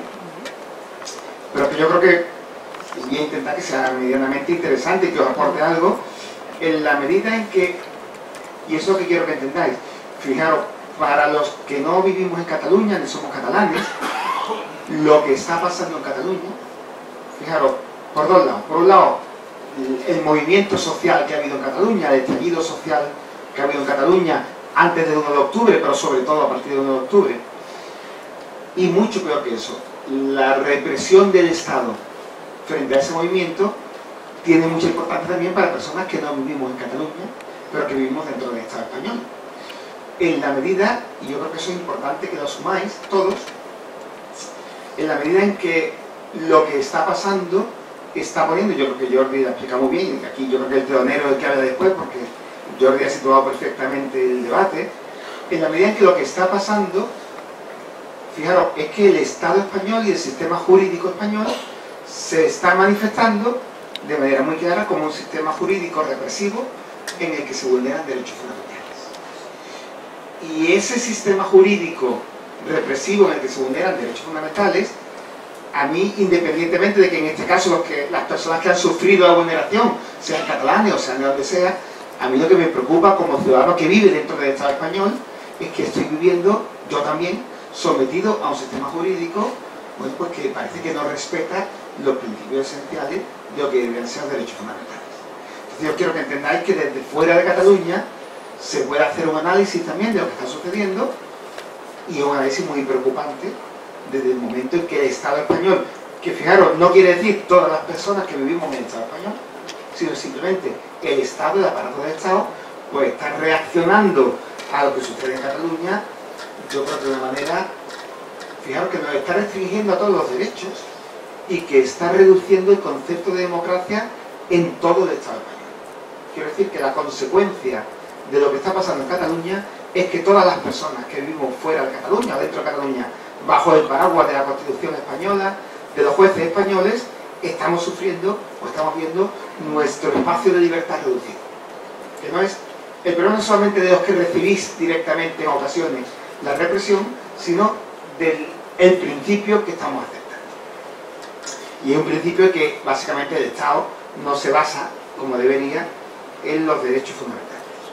pero que yo creo que voy a intentar que sea medianamente interesante y que os aporte algo, en la medida en que, y eso es lo que quiero que entendáis, fijaros, para los que no vivimos en Cataluña, ni somos catalanes, lo que está pasando en Cataluña, fijaros, por dos lados. Por un lado, el movimiento social que ha habido en Cataluña, el estallido social que ha habido en Cataluña antes del 1 de octubre, pero sobre todo a partir del 1 de octubre. Y mucho peor que eso, la represión del Estado frente a ese movimiento tiene mucha importancia también para personas que no vivimos en Cataluña, pero que vivimos dentro del Estado español. En la medida, y yo creo que eso es importante que lo asumáis todos, en la medida en que lo que está pasando está poniendo, yo creo que Jordi lo explica muy bien, y aquí yo creo que el teonero es el que habla después, porque Jordi ha situado perfectamente el debate, en la medida en que lo que está pasando, fijaros, es que el Estado español y el sistema jurídico español se está manifestando de manera muy clara como un sistema jurídico represivo en el que se vulneran derechos fundamentales. Y ese sistema jurídico represivo en el que se vulneran derechos fundamentales, a mí, independientemente de que en este caso las personas que han sufrido la vulneración sean catalanes o sean de donde sea, a mí lo que me preocupa como ciudadano que vive dentro del Estado español es que estoy viviendo, yo también, sometido a un sistema jurídico, bueno, pues que parece que no respeta los principios esenciales de lo que deberían ser los derechos fundamentales. Entonces yo quiero que entendáis que desde fuera de Cataluña se puede hacer un análisis también de lo que está sucediendo, y un análisis muy preocupante desde el momento en que el Estado español, que fijaros, no quiere decir todas las personas que vivimos en el Estado español, sino simplemente el Estado, el aparato del Estado, pues está reaccionando a lo que sucede en Cataluña, yo creo que de una manera, fijaros, que nos está restringiendo a todos los derechos y que está reduciendo el concepto de democracia en todo el Estado español. Quiero decir que la consecuencia de lo que está pasando en Cataluña es que todas las personas que vivimos fuera de Cataluña o dentro de Cataluña, bajo el paraguas de la Constitución española, de los jueces españoles, estamos sufriendo o estamos viendo nuestro espacio de libertad reducido. Que no es el problema no solamente de los que recibís directamente en ocasiones la represión, sino del principio que estamos aceptando. Y es un principio que básicamente el Estado no se basa, como debería, en los derechos fundamentales.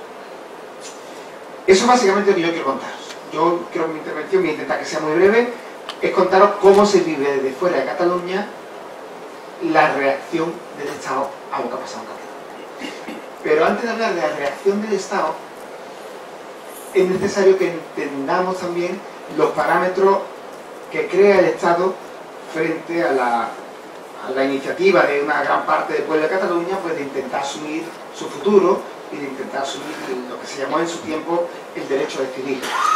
Eso es básicamente lo que yo quiero contaros. Yo creo que mi intervención, voy a intentar que sea muy breve, es contaros cómo se vive desde fuera de Cataluña la reacción del Estado a lo que ha pasado en Cataluña. Pero antes de hablar de la reacción del Estado, es necesario que entendamos también los parámetros que crea el Estado frente a la iniciativa de una gran parte del pueblo de Cataluña, pues de intentar asumir su futuro y de intentar asumir lo que se llamó en su tiempo el derecho a decidir.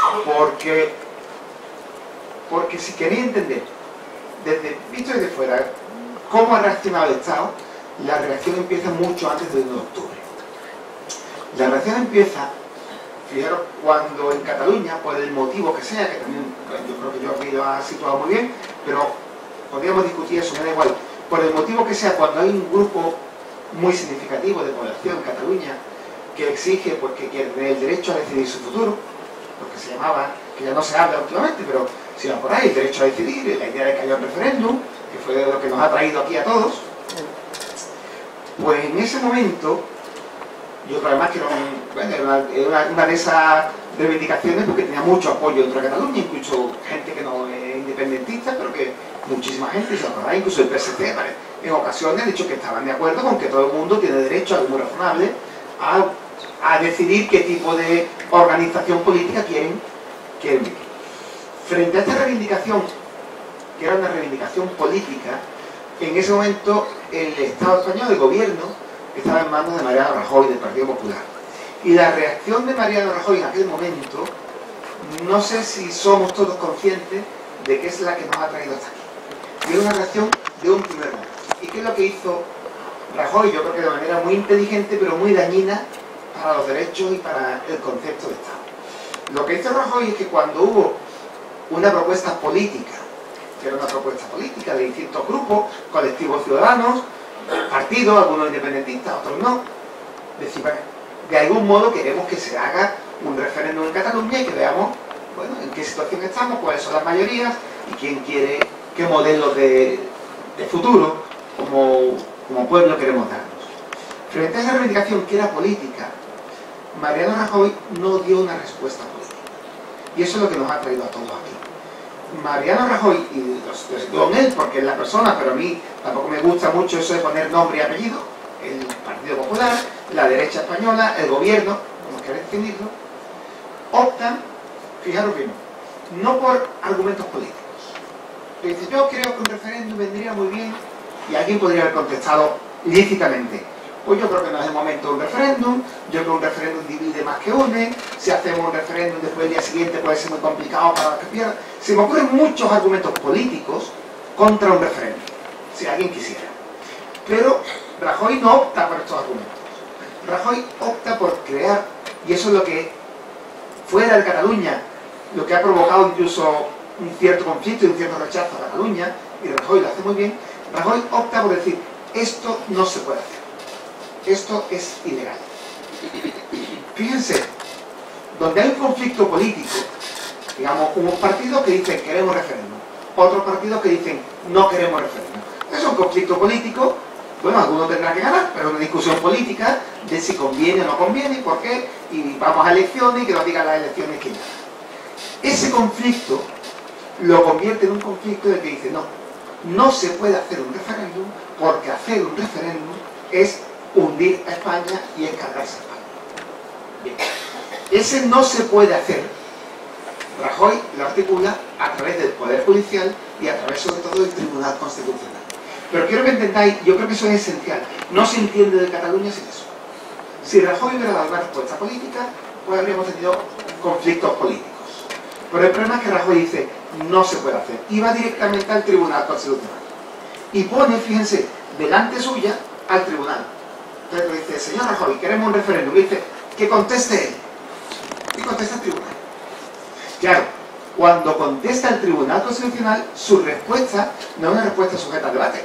Porque si queréis entender, visto desde fuera, cómo ha reaccionado el Estado, la reacción empieza mucho antes del 1 de octubre. La reacción empieza, fijaros, cuando en Cataluña, por el motivo que sea, que también yo creo que Jordi lo ha situado muy bien, pero podríamos discutir eso, me da igual, por el motivo que sea, cuando hay un grupo muy significativo de población en Cataluña que exige pues, que quiere tener el derecho a decidir su futuro, lo que se llamaba, que ya no se habla últimamente, pero si va por ahí, el derecho a decidir, la idea de que haya un referéndum, que fue lo que nos ha traído aquí a todos, pues en ese momento, yo creo además que era una de esas reivindicaciones porque tenía mucho apoyo dentro de Cataluña, incluso gente que no es independentista, pero que muchísima gente, se acordáis, incluso el PSC, ¿vale? En ocasiones ha dicho que estaban de acuerdo con que todo el mundo tiene derecho, algo muy razonable, a decidir qué tipo de organización política quieren vivir. Frente a esta reivindicación, que era una reivindicación política, en ese momento el Estado español, el gobierno, estaba en manos de Mariano Rajoy, del Partido Popular. Y la reacción de Mariano Rajoy en aquel momento, no sé si somos todos conscientes de que es la que nos ha traído hasta aquí. Y es una reacción de un primer momento. ¿Y qué es lo que hizo Rajoy? Yo creo que de manera muy inteligente, pero muy dañina para los derechos y para el concepto de Estado. Lo que hizo Rajoy es que cuando hubo una propuesta política, que era una propuesta política de distintos grupos, colectivos ciudadanos, partidos, algunos independentistas, otros no, decir, bueno, de algún modo queremos que se haga un referéndum en Cataluña y que veamos, bueno, en qué situación estamos, cuáles son las mayorías y quién quiere, qué modelo de futuro como pueblo queremos darnos. Frente a esa reivindicación que era política, Mariano Rajoy no dio una respuesta política. Y eso es lo que nos ha traído a todos aquí. Mariano Rajoy, y los sitúo en él porque es la persona, pero a mí tampoco me gusta mucho eso de poner nombre y apellido, el Partido Popular, la derecha española, el gobierno, como queréis definirlo, optan, fijaros bien, no por argumentos políticos. Dice, yo creo que un referéndum vendría muy bien, y alguien podría haber contestado lícitamente. Pues yo creo que no es el momento de un referéndum, yo creo que un referéndum divide más que une, si hacemos un referéndum después del día siguiente puede ser muy complicado para los que pierdan. Se me ocurren muchos argumentos políticos contra un referéndum, si alguien quisiera. Pero Rajoy no opta por estos argumentos. Rajoy opta por crear, y eso es lo que fuera de Cataluña, lo que ha provocado incluso un cierto conflicto y un cierto rechazo a Cataluña, y Rajoy lo hace muy bien. Rajoy opta por decir, esto no se puede hacer. Esto es ilegal. Fíjense, donde hay un conflicto político, digamos, unos partidos que dicen queremos referéndum, otros partidos que dicen no queremos referéndum. Es un conflicto político, bueno, algunos tendrán que ganar, pero es una discusión política de si conviene o no conviene, y por qué, y vamos a elecciones y que nos digan las elecciones quién gana. Ese conflicto lo convierte en un conflicto de que dice no se puede hacer un referéndum porque hacer un referéndum es hundir a España y es cargarse a España. Bien. Ese no se puede hacer. Rajoy lo articula a través del Poder Judicial y a través sobre todo del Tribunal Constitucional. Pero quiero que entendáis, yo creo que eso es esencial, no se entiende de Cataluña sin eso. Si Rajoy hubiera dado una respuesta política, pues habríamos tenido conflictos políticos. Pero el problema es que Rajoy dice, no se puede hacer. Y va directamente al Tribunal Constitucional. Y pone, fíjense, delante suya al Tribunal. Entonces dice, señor Rajoy, queremos un referéndum. Y dice, que conteste él. Y contesta el Tribunal. Claro, cuando contesta el Tribunal Constitucional, su respuesta no es una respuesta sujeta a debate.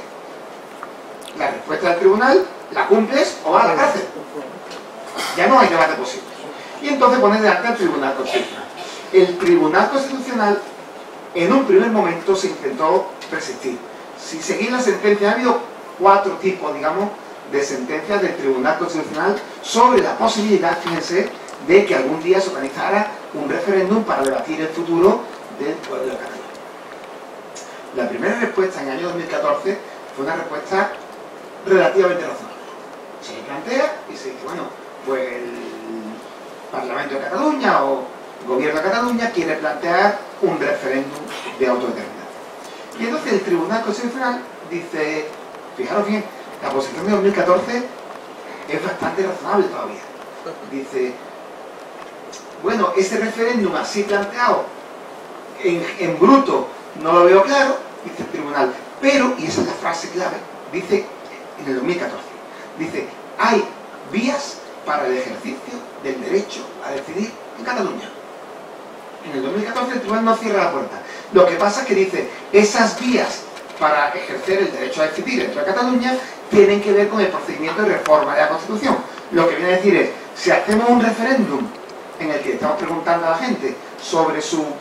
La respuesta del Tribunal la cumples o vas a la cárcel. Ya no hay debate posible. Y entonces pone delante al Tribunal Constitucional. El Tribunal Constitucional en un primer momento se intentó resistir. Si seguís la sentencia, ha habido 4 tipos, digamos, de sentencias del Tribunal Constitucional sobre la posibilidad, fíjense, de que algún día se organizara un referéndum para debatir el futuro del pueblo de Cataluña. La primera respuesta en el año 2014 fue una respuesta relativamente razonable. Se le plantea y se dice, bueno, pues el Parlamento de Cataluña o el Gobierno de Cataluña quiere plantear un referéndum de autodeterminación. Y entonces el Tribunal Constitucional dice, fijaros bien, la posición de 2014 es bastante razonable todavía. Dice, bueno, ese referéndum así planteado en bruto no lo veo claro, dice el tribunal, pero, y esa es la frase clave, dice en el 2014, dice, hay vías para el ejercicio del derecho a decidir en Cataluña. En el 2014 el tribunal no cierra la puerta. Lo que pasa es que dice, esas vías para ejercer el derecho a decidir dentro de Cataluña tienen que ver con el procedimiento de reforma de la Constitución. Lo que viene a decir es, si hacemos un referéndum en el que estamos preguntando a la gente sobre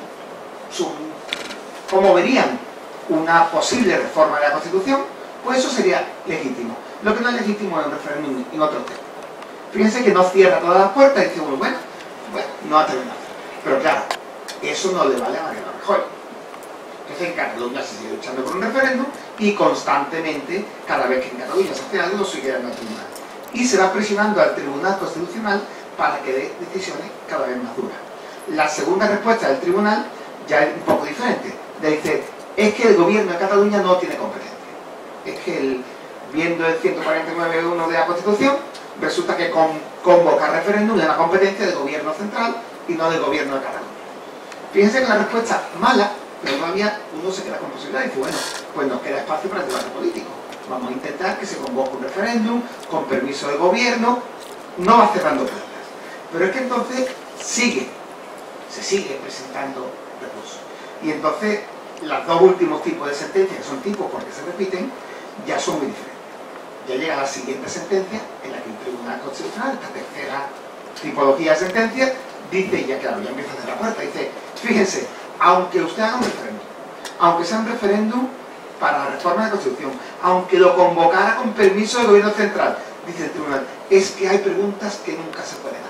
cómo verían una posible reforma de la Constitución, pues eso sería legítimo. Lo que no es legítimo es un referéndum en otro tema. Fíjense que no cierra todas las puertas y dice, bueno, no ha terminado. Pero claro, eso no le vale a Mariano Rajoy. Entonces en Cataluña se sigue luchando por un referéndum y constantemente, cada vez que en Cataluña se hace algo, lo sigue dando al tribunal. Y se va presionando al Tribunal Constitucional para que dé decisiones cada vez más duras. La segunda respuesta del tribunal ya es un poco diferente. Le dice, es que el gobierno de Cataluña no tiene competencia. Es que viendo el 149.1 de la Constitución, resulta que convocar referéndum es una competencia del gobierno central y no del gobierno de Cataluña. Fíjense que la respuesta mala, pero todavía uno se queda con posibilidad y dice, bueno, pues nos queda espacio para el debate político. Vamos a intentar que se convoque un referéndum con permiso del gobierno, no va cerrando puertas. Pero es que entonces se sigue presentando recursos. Y entonces los dos últimos tipos de sentencias, que son tipos porque se repiten, ya son muy diferentes. Ya llega la siguiente sentencia en la que el Tribunal Constitucional, esta tercera tipología de sentencia, dice, ya claro, ya empieza a hacer la puerta, dice, fíjense, aunque usted haga un referéndum, aunque sea un referéndum para la reforma de la Constitución, aunque lo convocara con permiso del gobierno central, dice el tribunal, es que hay preguntas que nunca se pueden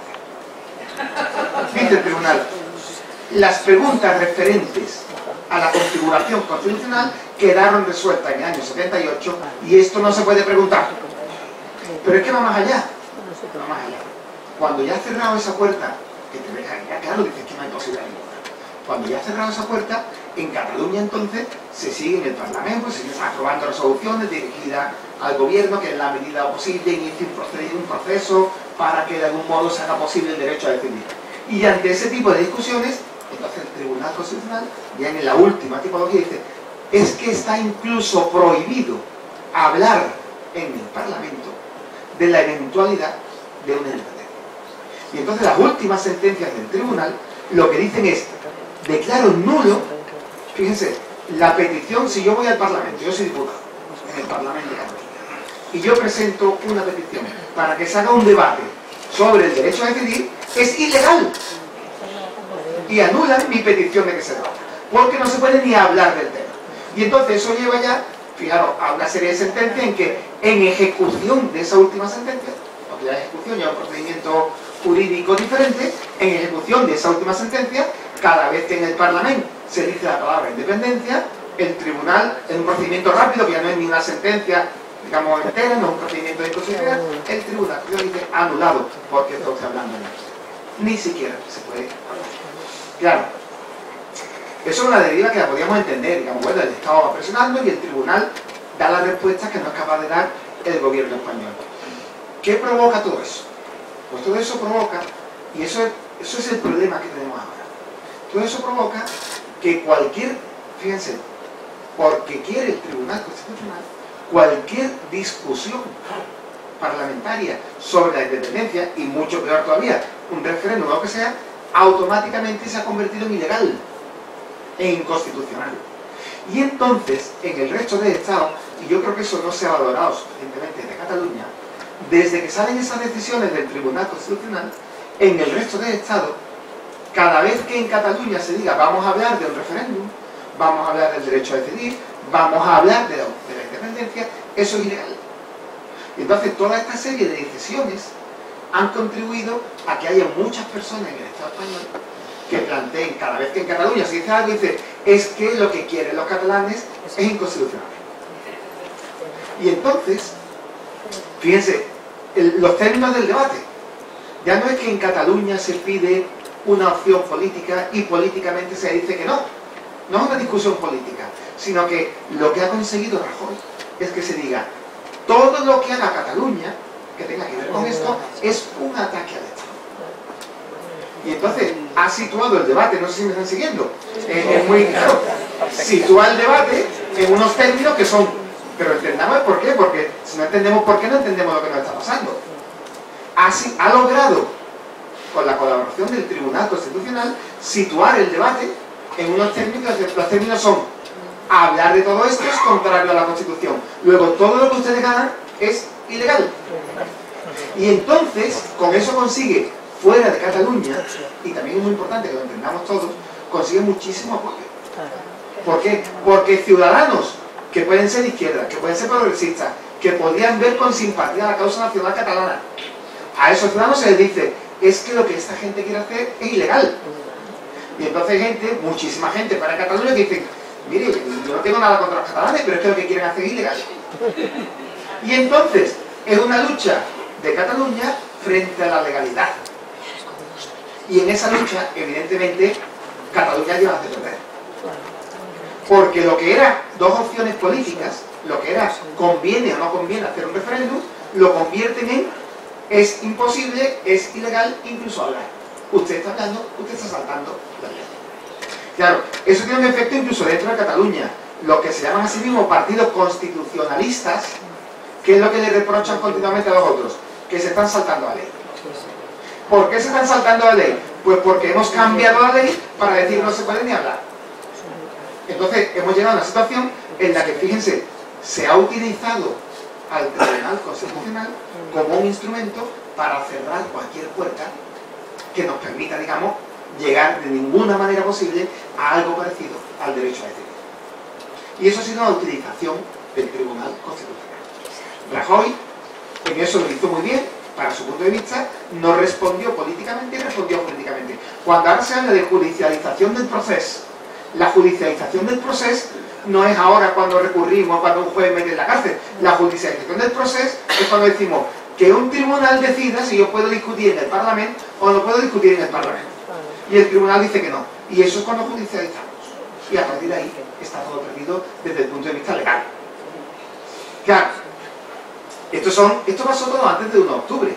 hacer. Dice el tribunal, las preguntas referentes a la configuración constitucional quedaron resueltas en el año 78 y esto no se puede preguntar. Pero es que va más allá. Va más allá. Cuando ya ha cerrado esa puerta, que te deja ya claro, dices que no hay posibilidad ninguna. Cuando ya ha cerrado esa puerta, en Cataluña entonces se sigue en el Parlamento, se siguen aprobando resoluciones dirigidas al gobierno que en la medida posible inicie un proceso para que de algún modo se haga posible el derecho a decidir. Y ante ese tipo de discusiones, entonces el Tribunal Constitucional, ya en la última tipología, dice, es que está incluso prohibido hablar en el Parlamento de la eventualidad de una independencia. Y entonces las últimas sentencias del tribunal lo que dicen es, declaro nulo, fíjense, la petición, si yo voy al Parlamento, yo soy diputado en el Parlamento de Cataluña, y yo presento una petición para que se haga un debate sobre el derecho a decidir, es ilegal. Y anulan mi petición de que se debata, porque no se puede ni hablar del tema. Y entonces eso lleva ya, fijaros, a una serie de sentencias en que, en ejecución de esa última sentencia, porque la ejecución ya es un procedimiento jurídico diferente, en ejecución de esa última sentencia, cada vez que en el Parlamento se dice la palabra independencia, el tribunal, en un procedimiento rápido, que ya no es ni una sentencia, digamos, entera, no es un procedimiento de inconstitucionalidad, el tribunal dice anulado, porque esto está hablando de esto. Ni siquiera se puede hablar. Claro, eso es una deriva que la podíamos entender, digamos, bueno, el Estado va presionando y el tribunal da la respuesta que no es capaz de dar el gobierno español. ¿Qué provoca todo eso? Pues todo eso provoca, y eso es el problema que tenemos ahora, todo eso provoca que cualquier, fíjense, porque quiere el Tribunal Constitucional, cualquier discusión parlamentaria sobre la independencia, y mucho peor todavía, un referéndum o lo que sea, automáticamente se ha convertido en ilegal, en inconstitucional. Y entonces, en el resto del Estado, y yo creo que eso no se ha valorado suficientemente de Cataluña, desde que salen esas decisiones del Tribunal Constitucional, en el resto del Estado, cada vez que en Cataluña se diga vamos a hablar de un referéndum, vamos a hablar del derecho a decidir, vamos a hablar de la independencia, eso es ilegal. Y entonces toda esta serie de decisiones han contribuido a que haya muchas personas en el Estado español que planteen, cada vez que en Cataluña se dice algo, dice, es que lo que quieren los catalanes es inconstitucional. Y entonces, Fíjense, los términos del debate. Ya no es que en Cataluña se pide una opción política y políticamente se dice que no. No es una discusión política, sino que lo que ha conseguido Rajoy es que se diga todo lo que haga Cataluña, que tenga que ver con esto, es un ataque al Estado. Y entonces ha situado el debate, no sé si me están siguiendo, es muy claro, sitúa el debate en unos términos que son, pero entendamos por qué, porque si no entendemos por qué, no entendemos lo que nos está pasando. Así ha logrado, con la colaboración del Tribunal Constitucional, situar el debate en unos términos, los términos son: hablar de todo esto es contrario a la Constitución, luego todo lo que ustedes ganan es ilegal. Y entonces, con eso consigue, fuera de Cataluña, y también es muy importante que lo entendamos todos, consigue muchísimo apoyo. ¿Por qué? Porque ciudadanos que pueden ser de izquierda, que pueden ser progresistas, que podrían ver con simpatía la causa nacional catalana, a esos ciudadanos se les dice: es que lo que esta gente quiere hacer es ilegal. Y entonces gente, muchísima gente para Cataluña, que dicen: mire, yo no tengo nada contra los catalanes, pero es que lo que quieren hacer es ilegal. Y entonces es una lucha de Cataluña frente a la legalidad. Y en esa lucha, evidentemente, Cataluña lleva a perder. Porque lo que era dos opciones políticas, lo que era conviene o no conviene hacer un referéndum, lo convierten en es imposible, es ilegal, incluso hablar. Usted está hablando, usted está saltando la ley. Claro, eso tiene un efecto incluso dentro de Cataluña. Lo que se llaman a sí mismos partidos constitucionalistas, ¿qué es lo que le reprochan continuamente a los otros? Que se están saltando la ley. ¿Por qué se están saltando la ley? Pues porque hemos cambiado la ley para decir que no se puede ni hablar. Entonces hemos llegado a una situación en la que, fíjense, se ha utilizado al Tribunal Constitucional como un instrumento para cerrar cualquier puerta que nos permita, digamos, llegar de ninguna manera posible a algo parecido al derecho a decidir. Y eso ha sido una utilización del Tribunal Constitucional. Rajoy en eso lo hizo muy bien, para su punto de vista, no respondió políticamente y respondió políticamente. Cuando ahora se habla de judicialización del proceso, la judicialización del proceso no es ahora cuando recurrimos, cuando un juez mete en la cárcel. La judicialización del proceso es cuando decimos que un tribunal decida si yo puedo discutir en el Parlamento o no puedo discutir en el Parlamento. Y el tribunal dice que no. Y eso es cuando judicializamos. Y a partir de ahí está todo perdido desde el punto de vista legal. Claro, esto pasó todo antes del 1 de octubre.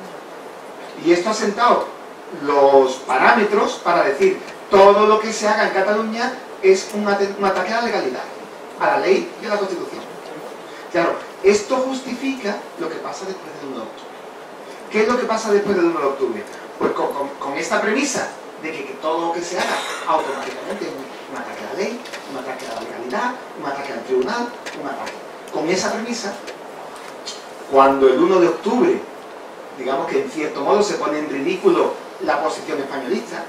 Y esto ha sentado los parámetros para decir todo lo que se haga en Cataluña es un ataque a la legalidad, a la ley y a la Constitución. Claro, esto justifica lo que pasa después del 1 de octubre. ¿Qué es lo que pasa después del 1 de octubre? Pues con esta premisa de que todo lo que se haga automáticamente es un ataque a la ley, un ataque a la legalidad, un ataque al tribunal, un ataque. Con esa premisa, cuando el 1 de octubre, digamos que en cierto modo se pone en ridículo la posición españolista,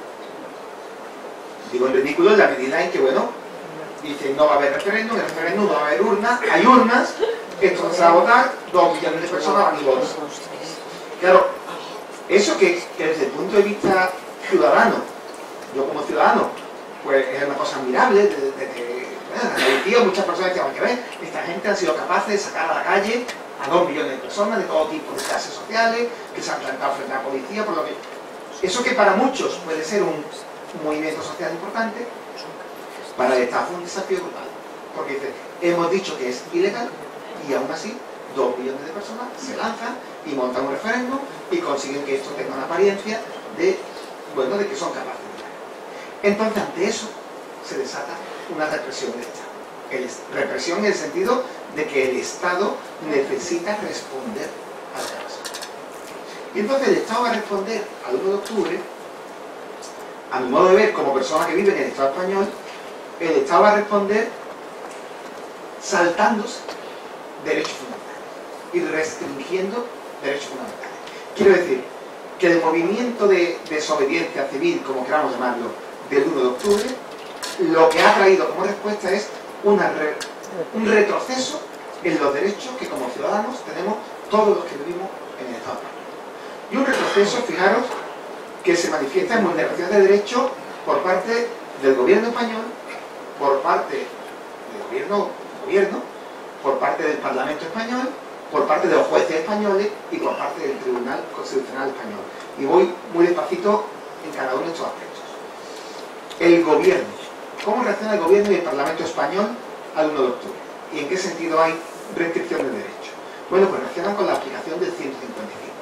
digo en ridículo en la medida en que, bueno, dicen no va a haber referéndum, el referéndum no va a haber urnas, hay urnas, esto se va a votar, 2 millones de personas van y votan. Claro, eso que desde el punto de vista ciudadano, yo como ciudadano, pues es una cosa admirable, en Andalucía muchas personas tienen que ver, esta gente ha sido capaces de sacar a la calle a 2 millones de personas de todo tipo de clases sociales, que se han plantado frente a la policía, por lo que... Eso que para muchos puede ser un movimiento social importante, para el Estado fue un desafío brutal. Porque dice, hemos dicho que es ilegal y aún así 2 millones de personas se lanzan y montan un referéndum y consiguen que esto tenga una apariencia de, bueno, de que son capaces de... Entonces, ante eso se desata una represión del Estado. Represión en el sentido de que el Estado necesita responder a lo que pasa. Y entonces el Estado va a responder al 1 de octubre, a mi modo de ver, como persona que vive en el Estado español, el Estado va a responder saltándose derechos fundamentales y restringiendo derechos fundamentales. Quiero decir que el movimiento de desobediencia civil, como queramos llamarlo, del 1 de octubre, lo que ha traído como respuesta es un retroceso en los derechos que como ciudadanos tenemos todos los que vivimos en el Estado español. Y un retroceso, fijaros, que se manifiesta en vulneración de derechos por parte del gobierno español, por parte del gobierno, por parte del Parlamento español por parte de los jueces españoles y por parte del Tribunal Constitucional Español. Y voy muy despacito en cada uno de estos aspectos. El gobierno. ¿Cómo reacciona el gobierno y el Parlamento español al 1 de octubre? ¿Y en qué sentido hay restricción de derechos? Bueno, pues reaccionan con la aplicación del 155.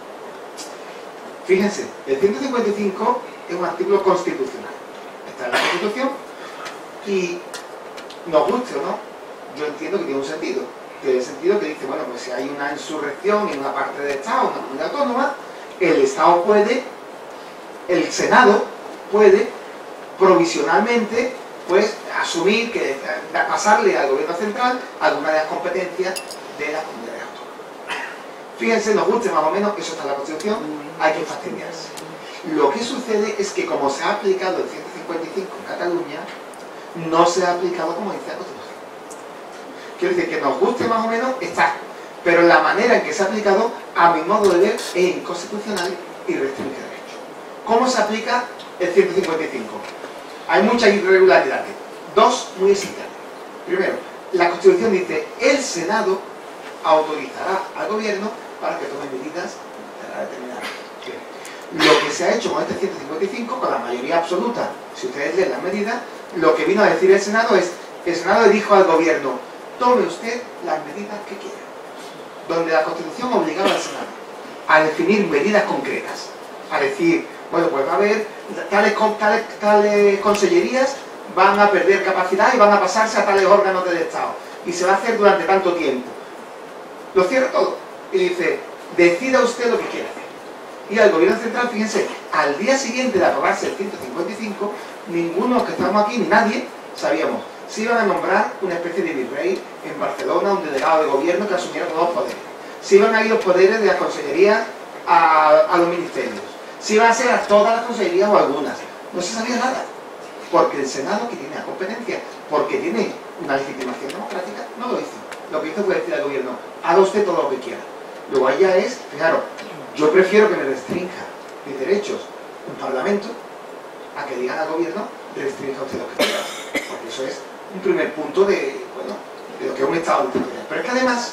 Fíjense, el 155 es un artículo constitucional. Está en la Constitución y, nos guste o no, yo entiendo que tiene un sentido. Tiene sentido que dice, bueno, pues si hay una insurrección en una parte del Estado, una comunidad autónoma, el Estado puede, el Senado puede provisionalmente pues asumir que pasarle al gobierno central alguna de las competencias de las comunidades autónomas. Fíjense, nos guste más o menos, eso está en la Constitución, hay que fastidiarse. Lo que sucede es que como se ha aplicado el 155 en Cataluña, no se ha aplicado como dice la Constitución. Quiero decir que nos guste más o menos, está, pero la manera en que se ha aplicado, a mi modo de ver, es inconstitucional y restringe derechos. ¿Cómo se aplica el 155? Hay muchas irregularidades, dos muy esenciales. Primero, la Constitución dice, el Senado autorizará al gobierno para que tome medidas determinadas. Lo que se ha hecho con este 155, con la mayoría absoluta, si ustedes leen las medidas, lo que vino a decir el Senado es, el Senado le dijo al gobierno, tome usted las medidas que quiera. Donde la Constitución obligaba al Senado a definir medidas concretas, a decir, bueno, pues va a haber tales consellerías van a perder capacidad y van a pasarse a tales órganos del Estado y se va a hacer durante tanto tiempo. Lo cierra todo y dice, decida usted lo que quiera hacer. Y al gobierno central, fíjense, al día siguiente de aprobarse el 155, ninguno de los que estamos aquí, ni nadie, sabíamos si iban a nombrar una especie de virrey en Barcelona, un delegado de gobierno que asumiera todos los poderes, si iban a ir los poderes de las consellerías a los ministerios, si iban a ser a todas las consellerías o algunas. No se sabía nada, porque el Senado, que tiene la competencia, porque tiene una legitimación democrática, no lo hizo. Lo que hizo fue decir al gobierno, haga usted todo lo que quiera. Luego allá es, fijaros, yo prefiero que me restrinja mis derechos un parlamento a que digan al gobierno, restrinja usted lo que quiera. Porque eso es un primer punto de, bueno, de lo que es un Estado dictatorial. Pero es que además,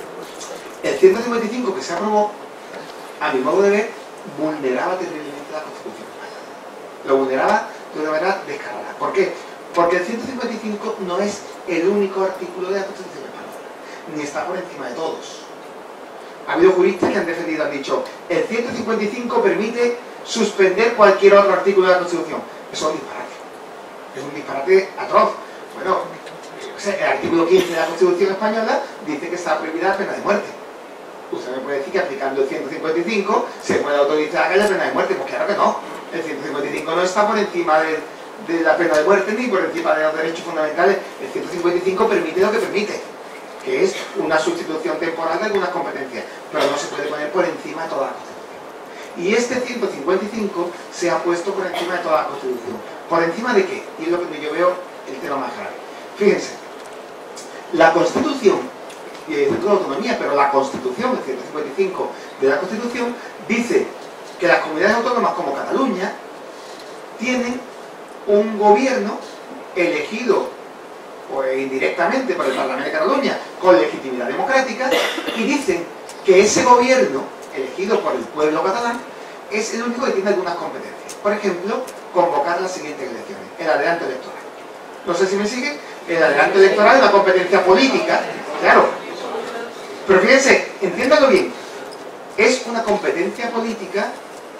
el 155 que se aprobó, a mi modo de ver, vulneraba terriblemente la Constitución. Lo vulneraba de una manera descarada. ¿Por qué? Porque el 155 no es el único artículo de la Constitución española, ni está por encima de todos. Ha habido juristas que han defendido, han dicho, el 155 permite suspender cualquier otro artículo de la Constitución. Eso es un disparate. Es un disparate atroz. Bueno, el artículo 15 de la Constitución española dice que está prohibida la pena de muerte. Usted me puede decir que aplicando el 155 se puede autorizar que haya pena de muerte. Pues claro que no. El 155 no está por encima de la pena de muerte ni por encima de los derechos fundamentales. El 155 permite lo que permite, que es una sustitución temporal de algunas competencias, pero no se puede poner por encima de toda la Constitución. Y este 155 se ha puesto por encima de toda la Constitución. ¿Por encima de qué? Y es lo que yo veo el tema más grave. Fíjense, la Constitución y el Estatuto de Autonomía, pero la Constitución, el 155 de la Constitución, dice que las comunidades autónomas como Cataluña tienen un gobierno elegido pues, indirectamente por el Parlamento de Cataluña con legitimidad democrática, y dicen que ese gobierno elegido por el pueblo catalán es el único que tiene algunas competencias. Por ejemplo, convocar las siguientes elecciones, el adelanto electoral. No sé si me siguen, el adelanto electoral es una competencia política, claro. Pero fíjense, entiéndalo bien, es una competencia política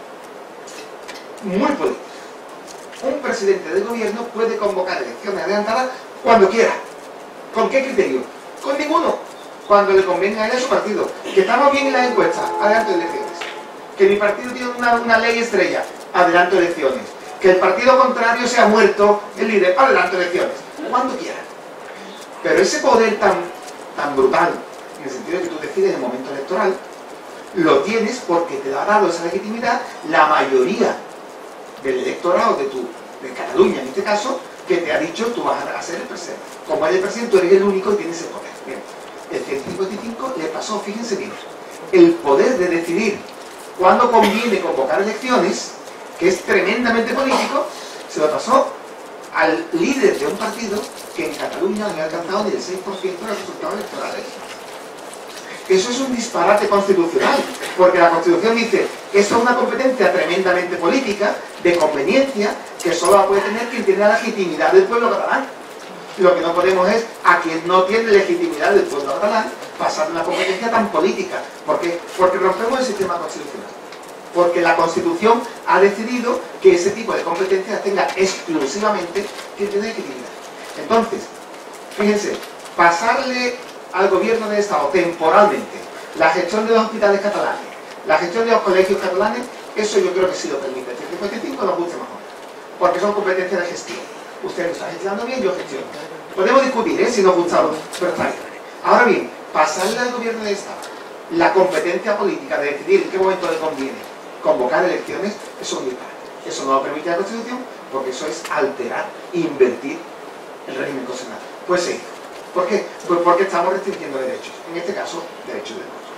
muy política. Un presidente del gobierno puede convocar elecciones adelantadas cuando quiera. ¿Con qué criterio? Con ninguno. Cuando le convenga a él a su partido. Que estamos bien en las encuestas, adelanto elecciones. Que mi partido tiene una ley estrella, adelanto elecciones. Que el partido contrario se ha muerto, el líder, adelanto elecciones. Cuando quiera. Pero ese poder tan brutal, en el sentido de que tú decides en el momento electoral, lo tienes porque te ha dado esa legitimidad la mayoría del electorado de Cataluña, en este caso, que te ha dicho tú vas a ser el presidente. Como eres el presidente, tú eres el único que tiene ese poder. Bien. El 155 le pasó, fíjense bien, el poder de decidir cuándo conviene convocar elecciones, que es tremendamente político, se lo pasó al líder de un partido que en Cataluña no había alcanzado ni el 6% de los resultados electorales. Eso es un disparate constitucional, porque la Constitución dice que esto es una competencia tremendamente política, de conveniencia, que solo la puede tener quien tiene la legitimidad del pueblo catalán. Lo que no podemos es a quien no tiene legitimidad del pueblo catalán pasar una competencia tan política. ¿Por qué? Porque rompemos el sistema constitucional. Porque la Constitución ha decidido que ese tipo de competencias tenga exclusivamente quien tiene legitimidad. Entonces, fíjense, pasarle al gobierno del Estado temporalmente la gestión de los hospitales catalanes, la gestión de los colegios catalanes, eso yo creo que sí lo permite. El 55 nos guste mejor, porque son competencias de gestión. Usted lo está gestionando bien, yo gestiono. Podemos discutir, si nos gusta o no, pero está bien. Ahora bien, pasarle al gobierno del Estado la competencia política de decidir en qué momento le conviene convocar elecciones, eso es un disparate. Eso no lo permite la Constitución, porque eso es alterar, invertir el régimen constitucional. Pues sí. ¿Por qué? Pues porque estamos restringiendo derechos, en este caso, derechos de voto.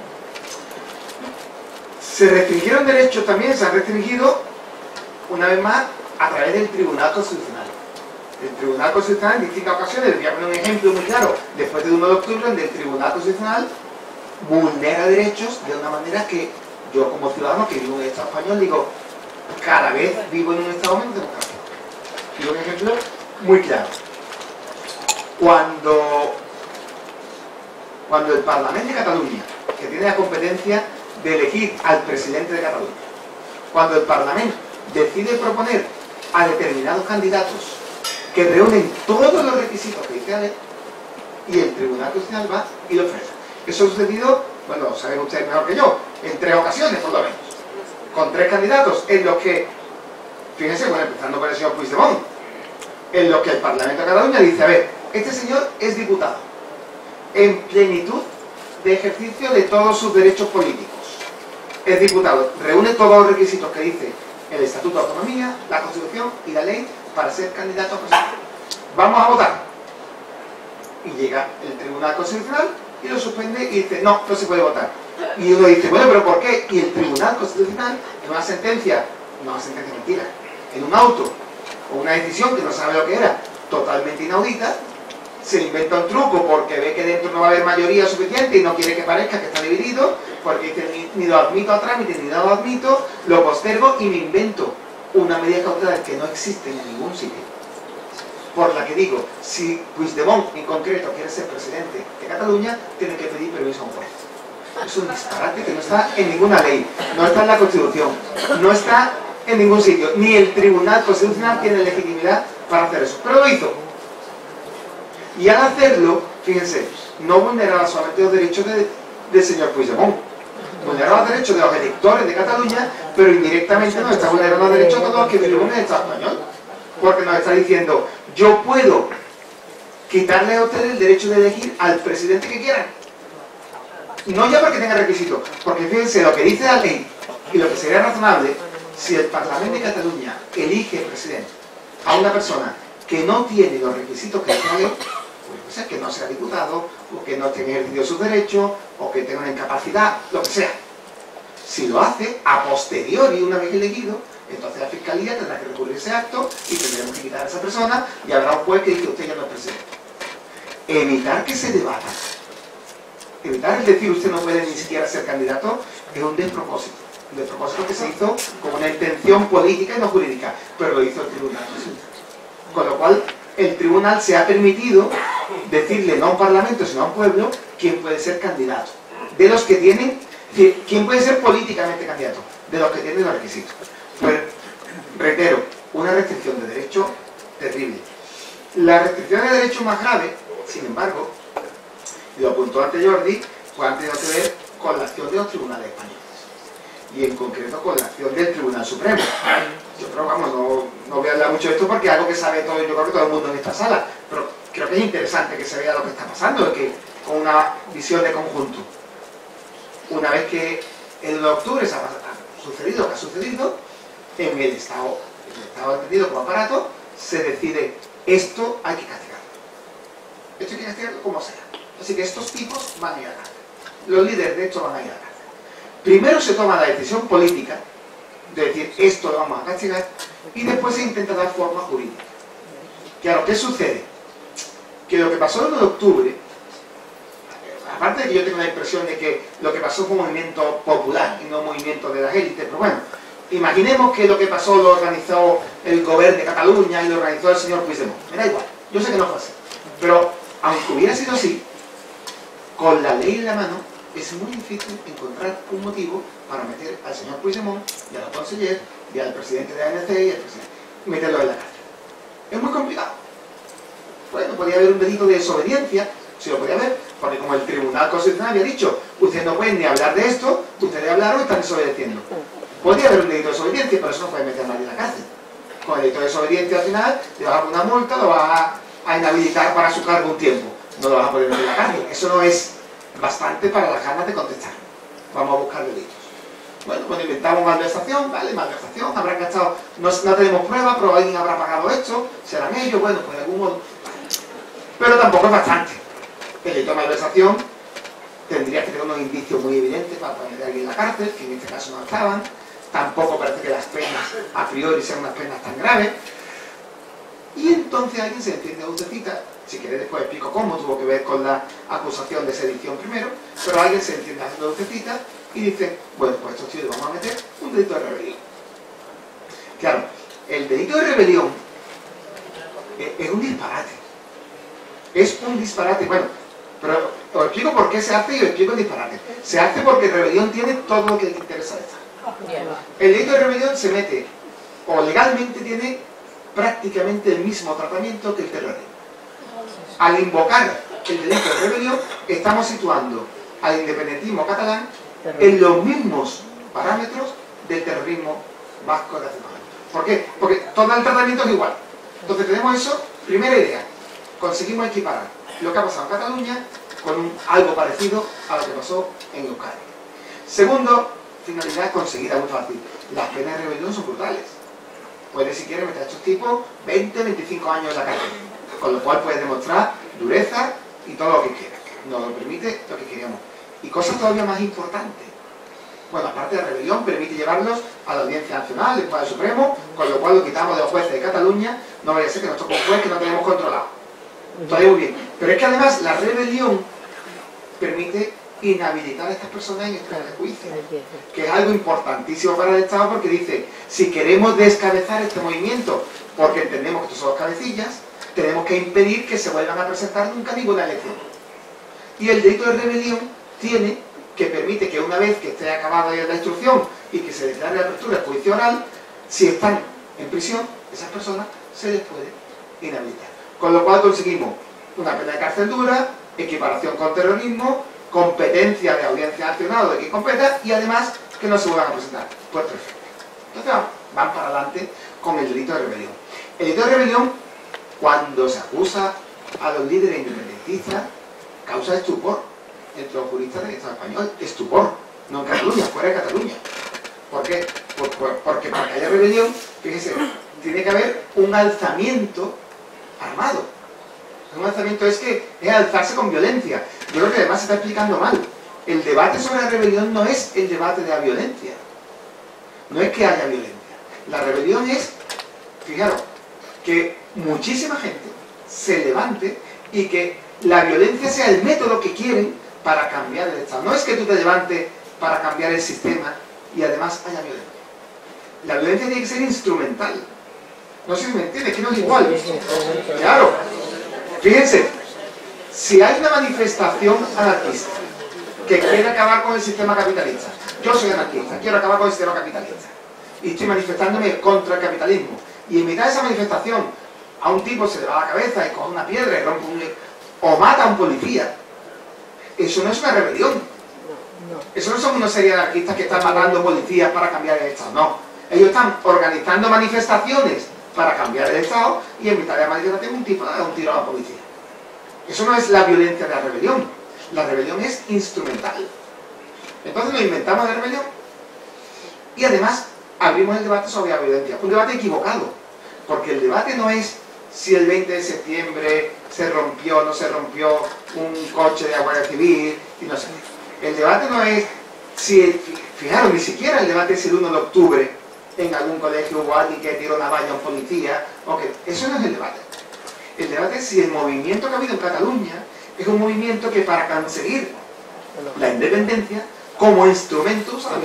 Se restringieron derechos también, se han restringido, una vez más, a través del Tribunal Constitucional. El Tribunal Constitucional en distintas ocasiones, voy a poner un ejemplo muy claro, después del 1 de octubre, donde el Tribunal Constitucional vulnera derechos de una manera que yo como ciudadano que vivo en el Estado español digo, cada vez vivo en un Estado menos democrático. Y un ejemplo muy claro. Cuando el Parlamento de Cataluña, que tiene la competencia de elegir al presidente de Cataluña, cuando el Parlamento decide proponer a determinados candidatos que reúnen todos los requisitos que dice la ley, y el Tribunal Constitucional va y lo ofrece. Eso ha sucedido, bueno, saben ustedes mejor que yo, en 3 ocasiones por lo menos, con 3 candidatos en los que, fíjense, bueno, empezando por el señor Puigdemont, en los que el Parlamento de Cataluña dice, a ver, este señor es diputado, en plenitud de ejercicio de todos sus derechos políticos. Es diputado, reúne todos los requisitos que dice el Estatuto de Autonomía, la Constitución y la ley para ser candidato a presidente. Vamos a votar. Y llega el Tribunal Constitucional y lo suspende y dice, no, no se puede votar. Y uno dice, bueno, ¿pero por qué? Y el Tribunal Constitucional, en una sentencia mentira, en un auto o una decisión que no sabe lo que era, totalmente inaudita, se inventa un truco porque ve que dentro no va a haber mayoría suficiente y no quiere que parezca que está dividido, porque dice, ni lo admito a trámite ni no lo admito, lo postergo y me invento una medida cautelar que no existe en ningún sitio, por la que digo, si Puigdemont en concreto quiere ser presidente de Cataluña, tiene que pedir permiso a un juez. Es un disparate que no está en ninguna ley, no está en la Constitución, no está en ningún sitio, ni el Tribunal Constitucional tiene legitimidad para hacer eso, pero lo hizo. Y al hacerlo, fíjense, no vulneraba solamente los derechos del señor Puigdemont, vulneraba los derechos de los electores de Cataluña, pero indirectamente nos está vulnerando los derechos de todos los que vivimos en el Estado español, porque nos está diciendo, yo puedo quitarle a ustedes el derecho de elegir al presidente que quieran. No ya porque tenga requisitos, porque fíjense lo que dice la ley y lo que sería razonable, si el Parlamento de Cataluña elige presidente a una persona que no tiene los requisitos que dice la ley, pues que no sea diputado, o que no tenga ejercido sus derechos, o que tenga una incapacidad, lo que sea. Si lo hace, a posteriori, una vez elegido, entonces la Fiscalía tendrá que recurrir ese acto y tendremos que quitar a esa persona y habrá un juez que dice usted ya no es presidente. Evitar que se debata, evitar el decir usted no puede ni siquiera ser candidato, es un despropósito. Un despropósito que se hizo con una intención política y no jurídica, pero lo hizo el Tribunal. Con lo cual, el Tribunal se ha permitido decirle no a un Parlamento, sino a un pueblo, quién puede ser candidato. De los que tienen, quién puede ser políticamente candidato, de los que tienen los requisitos. Pues, reitero, una restricción de derecho terrible. La restricción de derecho más grave, sin embargo, y lo apuntó antes Jordi, pues han tenido que ver con la acción de los tribunales españoles. Y en concreto con la acción del Tribunal Supremo. Yo creo, vamos, no voy a hablar mucho de esto porque es algo que sabe todo, yo creo que todo el mundo en esta sala, pero creo que es interesante que se vea lo que está pasando, que con una visión de conjunto. Una vez que el 1 de octubre se ha sucedido lo que ha sucedido, en el Estado entendido como aparato, se decide, esto hay que castigarlo. Esto hay que castigarlo como sea. Así que estos tipos van a ir a la cárcel. Los líderes de hecho van a ir a la cárcel. Primero se toma la decisión política de decir esto lo vamos a castigar y después se intenta dar forma jurídica. Claro, ¿qué sucede? Que lo que pasó el 1 de octubre, aparte de que yo tengo la impresión de que lo que pasó fue un movimiento popular y no un movimiento de las élites, pero bueno, imaginemos que lo que pasó lo organizó el gobierno de Cataluña y lo organizó el señor Puigdemont. Me da igual, yo sé que no fue así. Pero, aunque hubiera sido así, con la ley en la mano, es muy difícil encontrar un motivo para meter al señor Puigdemont y a los consejeros y al presidente de ANC y al presidente, meterlo en la cárcel. Es muy complicado. Bueno, podría haber un delito de desobediencia, sí lo podría haber, porque como el Tribunal Constitucional había dicho, ustedes no pueden ni hablar de esto, ustedes hablaron y están desobedeciendo. Podría haber un delito de desobediencia, pero eso no puede meter a nadie en la cárcel. Con el delito de desobediencia al final, le vas a poner una multa, lo vas a inhabilitar para su cargo un tiempo. No lo vas a poder meter en la cárcel. Eso no es bastante para las ganas de contestar. Vamos a buscar delitos. Bueno, pues inventamos malversación, ¿vale? Malversación, habrán gastado, no tenemos pruebas, pero alguien habrá pagado esto, serán ellos, bueno, pues de algún modo. Pero tampoco es bastante. El delito de malversación tendría que tener unos indicios muy evidentes para meter a alguien en la cárcel, que en este caso no estaban. Tampoco parece que las penas a priori sean unas penas tan graves. Y entonces alguien se entiende a lucecita, si queréis después explico cómo, tuvo que ver con la acusación de sedición primero, pero alguien se entiende a lucecita y dice, bueno, pues estos tíos vamos a meter un delito de rebelión. Claro, el delito de rebelión es un disparate. Es un disparate, bueno, pero os explico por qué se hace y os explico el disparate. Se hace porque rebelión tiene todo lo que le interesa a esta. El delito de rebelión se mete, o legalmente tiene prácticamente el mismo tratamiento que el terrorismo. Al invocar el delito de rebelión, estamos situando al independentismo catalán en los mismos parámetros del terrorismo vasco de hace unos años. ¿Por qué? Porque todo el tratamiento es igual. Entonces tenemos eso, primera idea, conseguimos equiparar lo que ha pasado en Cataluña con algo parecido a lo que pasó en Euskadi. Segundo, finalidad conseguida muy fácil. Las penas de rebelión son brutales. Puedes, si quieres, meter a estos tipos 20, 25 años en la cárcel. Con lo cual puedes demostrar dureza y todo lo que quieras. Nos lo permite lo que queríamos. Y cosas todavía más importantes. Bueno, aparte de la rebelión, permite llevarlos a la Audiencia Nacional, después al Supremo, con lo cual lo quitamos de los jueces de Cataluña. No vaya a ser que nos toque un juez que no tenemos controlado. Todavía muy bien. Pero es que además la rebelión permite inhabilitar a estas personas en espera de juicio, que es algo importantísimo para el Estado, porque dice, si queremos descabezar este movimiento, porque entendemos que estos son los cabecillas, tenemos que impedir que se vuelvan a presentar nunca ninguna elección. Y el delito de rebelión tiene que permite que una vez que esté acabada ya la instrucción y que se declare la apertura del juicio oral, si están en prisión, esas personas se les puede inhabilitar. Con lo cual conseguimos una pena de cárcel dura, equiparación con terrorismo, competencia de Audiencia Nacional o de quien competa, y además que no se vuelvan a presentar. Pues perfecto. Entonces van para adelante con el delito de rebelión. El delito de rebelión, cuando se acusa a los líderes independentistas, causa estupor entre los juristas del Estado español. Estupor, no en Cataluña, fuera de Cataluña. ¿Por qué? Porque para que haya rebelión, fíjese, tiene que haber un alzamiento armado. Un alzamiento es alzarse con violencia. Yo creo que además se está explicando mal. El debate sobre la rebelión no es el debate de la violencia. No es que haya violencia. La rebelión es, fijaros, que muchísima gente se levante y que la violencia sea el método que quieren para cambiar el Estado. No es que tú te levantes para cambiar el sistema y además haya violencia. La violencia tiene que ser instrumental. No sé si me entiendes, que no es igual. Claro. Fíjense, si hay una manifestación anarquista que quiere acabar con el sistema capitalista, yo soy anarquista, quiero acabar con el sistema capitalista y estoy manifestándome contra el capitalismo, y en mitad de esa manifestación a un tipo se le va la cabeza y coge una piedra y rompe o mata a un policía, eso no es una rebelión. Eso no son una serie de anarquistas que están matando policías para cambiar el Estado, no. Ellos están organizando manifestaciones para cambiar el Estado, y en mitad de la manifestación un tipo da un tiro a la policía. Eso no es la violencia de la rebelión. La rebelión es instrumental. Entonces nos inventamos la rebelión y además abrimos el debate sobre la violencia. Un debate equivocado, porque el debate no es si el 20 de septiembre se rompió o no se rompió un coche de la Guardia Civil y no sé. El debate no es si, fijaros, ni siquiera el debate es el 1 de octubre en algún colegio hubo alguien que tiró una valla a un policía. Okay. Eso no es el debate. El debate es si el movimiento que ha habido en Cataluña es un movimiento que para conseguir la independencia como instrumento usado.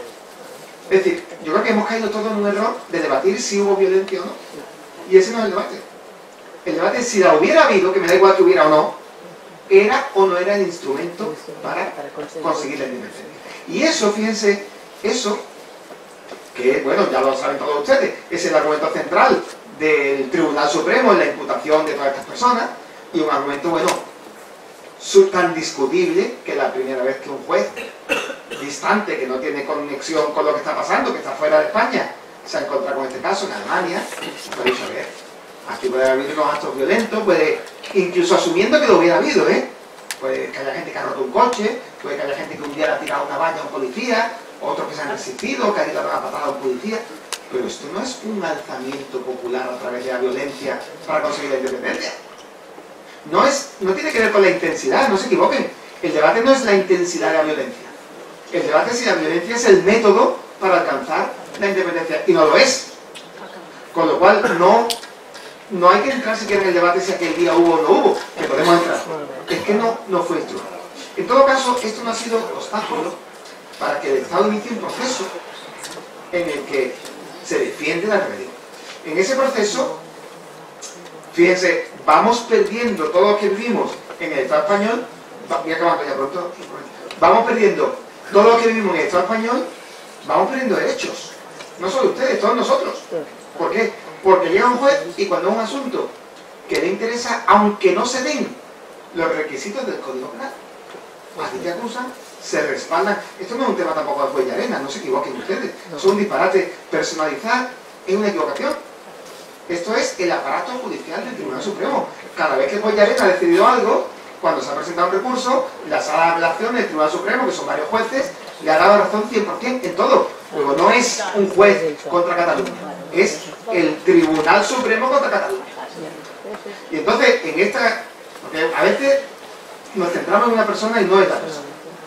Es decir, yo creo que hemos caído todos en un error de debatir si hubo violencia o no. Y ese no es el debate. El debate es si la hubiera habido, que me da igual que hubiera o no, era o no era el instrumento para conseguir la independencia. Y eso, fíjense, eso, que bueno, ya lo saben todos ustedes, es el argumento central del Tribunal Supremo en la imputación de todas estas personas, y un argumento, bueno, tan discutible que la primera vez que un juez distante, que no tiene conexión con lo que está pasando, que está fuera de España, se ha encontrado con este caso en Alemania, ha dicho, a ver, aquí puede haber habido unos actos violentos, puede, incluso asumiendo que lo hubiera habido, puede que haya gente que ha roto un coche, puede que haya gente que un día le ha tirado una valla a un policía, otros que se han resistido, que han ido a dar una patada a un policía, pero esto no es un alzamiento popular a través de la violencia para conseguir la independencia. No tiene que ver con la intensidad, no se equivoquen. El debate no es la intensidad de la violencia. El debate es si la violencia es el método para alcanzar la independencia, y no lo es. Con lo cual, no hay que entrar siquiera en el debate si aquel día hubo o no hubo, que podemos entrar. Es que no fue esto. En todo caso, esto no ha sido obstáculo para que el Estado inicie un proceso en el que se defiende la rebelión. En ese proceso, fíjense, vamos perdiendo todo lo que vivimos en el Estado español, voy acabando ya pronto, vamos perdiendo todo lo que vivimos en el Estado español, vamos perdiendo derechos. No solo ustedes, todos nosotros. ¿Por qué? Porque llega un juez y cuando es un asunto que le interesa, aunque no se den los requisitos del Código Penal, a ti te acusan, se respaldan. Esto no es un tema tampoco de juez y arena, no se equivoquen ustedes. Es un disparate. Personalizar es una equivocación. Esto es el aparato judicial del Tribunal Supremo. Cada vez que el juez y arena ha decidido algo, cuando se ha presentado un recurso, la sala de apelación del Tribunal Supremo, que son varios jueces, le ha dado razón 100% en todo. Luego no es un juez contra Cataluña, es el Tribunal Supremo contra Cataluña. Y entonces, en esta... Porque a veces nos centramos en una persona y no es la persona.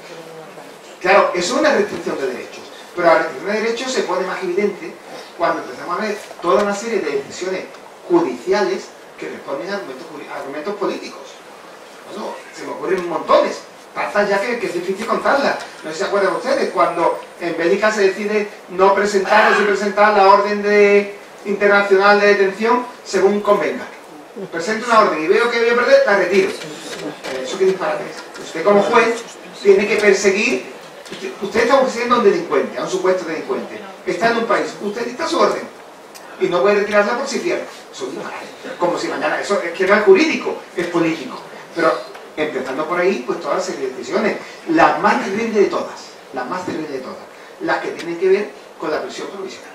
Claro, eso es una restricción de derechos, pero la restricción de derechos se pone más evidente cuando empezamos a ver toda una serie de decisiones judiciales que responden a argumentos políticos. Bueno, se me ocurren montones, tantas ya que es difícil contarlas. No sé si se acuerdan ustedes, cuando en Bélgica se decide no presentar o sí presentar la orden internacional de detención según convenga. Presento una orden y veo que voy a perder, la retiro. Eso qué disparate es. Usted como juez tiene que perseguir. Usted está persiguiendo a un delincuente, a un supuesto delincuente. Está en un país, usted dicta su orden y no puede retirarla por si cierra. Eso es disparate. Como si mañana, eso es que no es jurídico, es político. Pero empezando por ahí, pues toda la serie de decisiones. Las más terribles de todas, las que tienen que ver con la prisión provisional.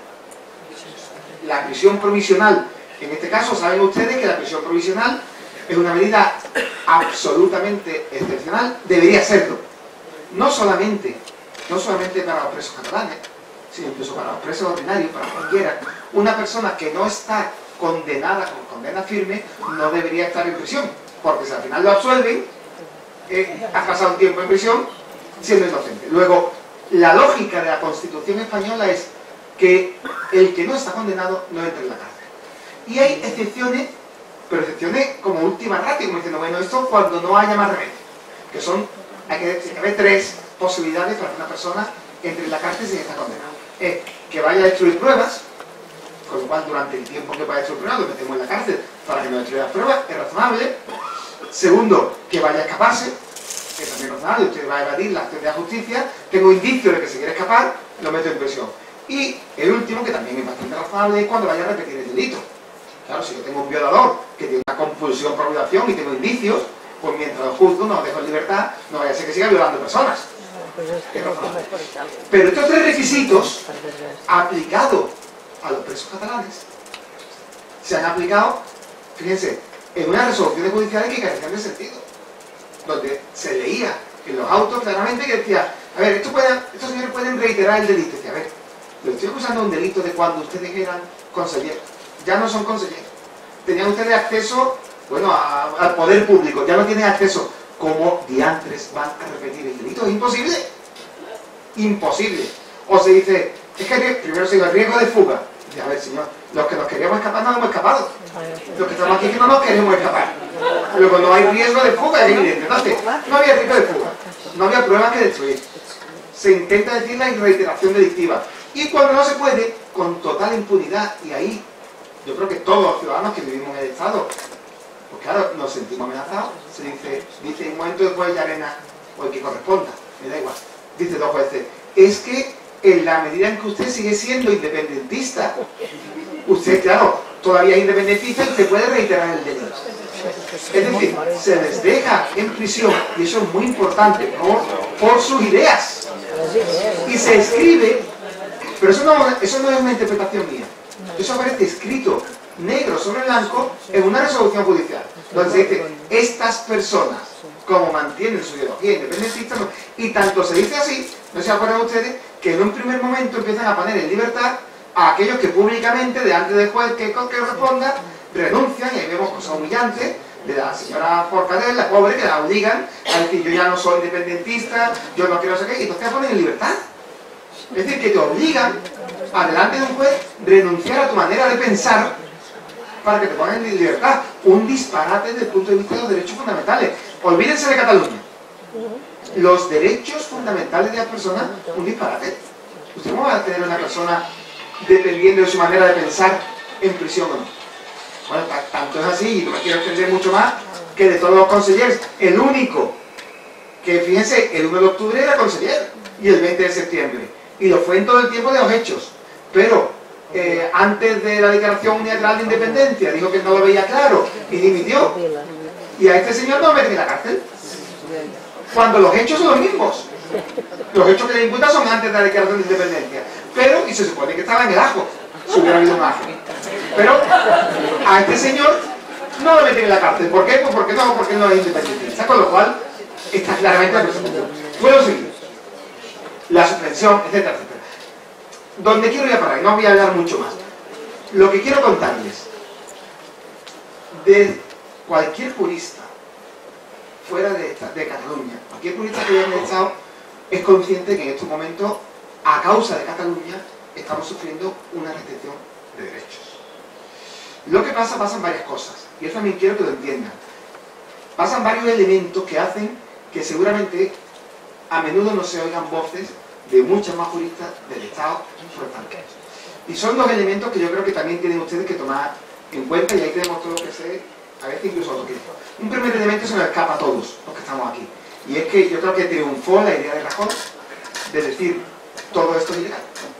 La prisión provisional, en este caso, saben ustedes que la prisión provisional es una medida absolutamente excepcional, debería serlo. No solamente para los presos catalanes, sino incluso para los presos ordinarios, para cualquiera. Una persona que no está condenada con condena firme no debería estar en prisión, porque si al final lo absuelven, ha pasado un tiempo en prisión siendo inocente. Luego, la lógica de la Constitución española es que el que no está condenado no entre en la cárcel. Y hay excepciones, pero excepciones como última ratio, como diciendo, bueno, esto cuando no haya más remedio, que son, hay que haber tres posibilidades para que una persona entre en la cárcel sin estar condenada. Es que vaya a destruir pruebas, con lo cual durante el tiempo que vaya a destruir pruebas lo metemos en la cárcel para que no destruya las pruebas, es razonable. Segundo, que vaya a escaparse, que también es razonable, usted va a evadir la acción de la justicia, tengo indicios de que se quiere escapar, lo meto en prisión. Y el último, que también es bastante razonable, es cuando vaya a repetir el delito. Claro, si yo tengo un violador que tiene una compulsión por violación y tengo indicios, pues mientras lo juzgo, no lo dejo en libertad, no vaya a ser que siga violando personas. Pero estos tres requisitos, aplicados a los presos catalanes, se han aplicado, fíjense, en unas resoluciones judiciales que carecían de sentido, donde se leía en los autos claramente que decía, a ver, estos señores pueden reiterar el delito. Decía, a ver, lo estoy acusando de un delito de cuando ustedes eran consejeros, ya no son consejeros, tenían ustedes acceso, bueno, al poder público, ya no tienen acceso. ¿Cómo diantres van a repetir el delito? Es imposible. Imposible. O se dice, es que primero se dice el riesgo de fuga. Y a ver, señor, los que nos queríamos escapar no hemos escapado. Los que estamos aquí que no nos queremos escapar. Luego no hay riesgo de fuga, es evidente. Entonces, no había riesgo de fuga. no había pruebas que destruir. Se intenta decir la reiteración delictiva. Y cuando no se puede, con total impunidad. Y ahí, yo creo que todos los ciudadanos que vivimos en el Estado, pues claro, nos sentimos amenazados. Se dice un momento después Llarena, o el que corresponda, me da igual. Dice 2 veces, es que en la medida en que usted sigue siendo independentista, usted, claro, todavía es independentista y usted puede reiterar el delito. Es decir, se les deja en prisión, y eso es muy importante, por sus ideas. Y se escribe, pero eso no es una interpretación mía. Eso aparece escrito negro sobre blanco en una resolución judicial, donde se dice, estas personas, como mantienen su ideología independentista, y tanto se dice así, no se acuerdan ustedes, que en un primer momento empiezan a poner en libertad a aquellos que públicamente, delante del juez que responda, renuncian, y ahí vemos cosas humillantes de la señora Forcadell, la pobre, que la obligan a decir, yo ya no soy independentista, yo no quiero saber qué, y entonces te ponen en libertad. Es decir, que te obligan, a delante de un juez, renunciar a tu manera de pensar para que te pongan en libertad. Un disparate desde el punto de vista de los derechos fundamentales. Olvídense de Cataluña. Los derechos fundamentales de las personas, un disparate. ¿Usted cómo va a tener una persona dependiendo de su manera de pensar en prisión o no? Bueno, tanto es así, y no me quiero extender mucho más, que de todos los consejeros, el único que, fíjense, el 1 de octubre era consejero, y el 20 de septiembre, y lo fue en todo el tiempo de los hechos, pero antes de la declaración unilateral de independencia, dijo que no lo veía claro, y dimitió, y a este señor no lo meten en la cárcel, cuando los hechos son los mismos. Los hechos que le imputan son antes de la declaración de independencia, pero, y se supone que estaba en el ajo, si hubiera habido un ajo. Pero a este señor no lo meten en la cárcel. ¿Por qué? Pues porque no es independentista. Con lo cual, está claramente la persecución. Puedo seguir. La suspensión, etcétera, etcétera. Donde quiero ir a parar, y no voy a hablar mucho más. Lo que quiero contarles, de cualquier jurista fuera de Cataluña, cualquier jurista que haya en el Estado, es consciente que en estos momentos, a causa de Cataluña, estamos sufriendo una restricción de derechos. Lo que pasan varias cosas, y eso también quiero que lo entiendan. Pasan varios elementos que hacen que seguramente a menudo no se oigan voces de muchas más juristas del Estado por esta vez. Y son 2 elementos que yo creo que también tienen ustedes que tomar en cuenta, y ahí tenemos todos que ser, a veces incluso autocríticos. Un primer elemento se nos escapa a todos los que estamos aquí, y es que yo creo que triunfó la idea de Rajoy de decir, todo esto es ilegal.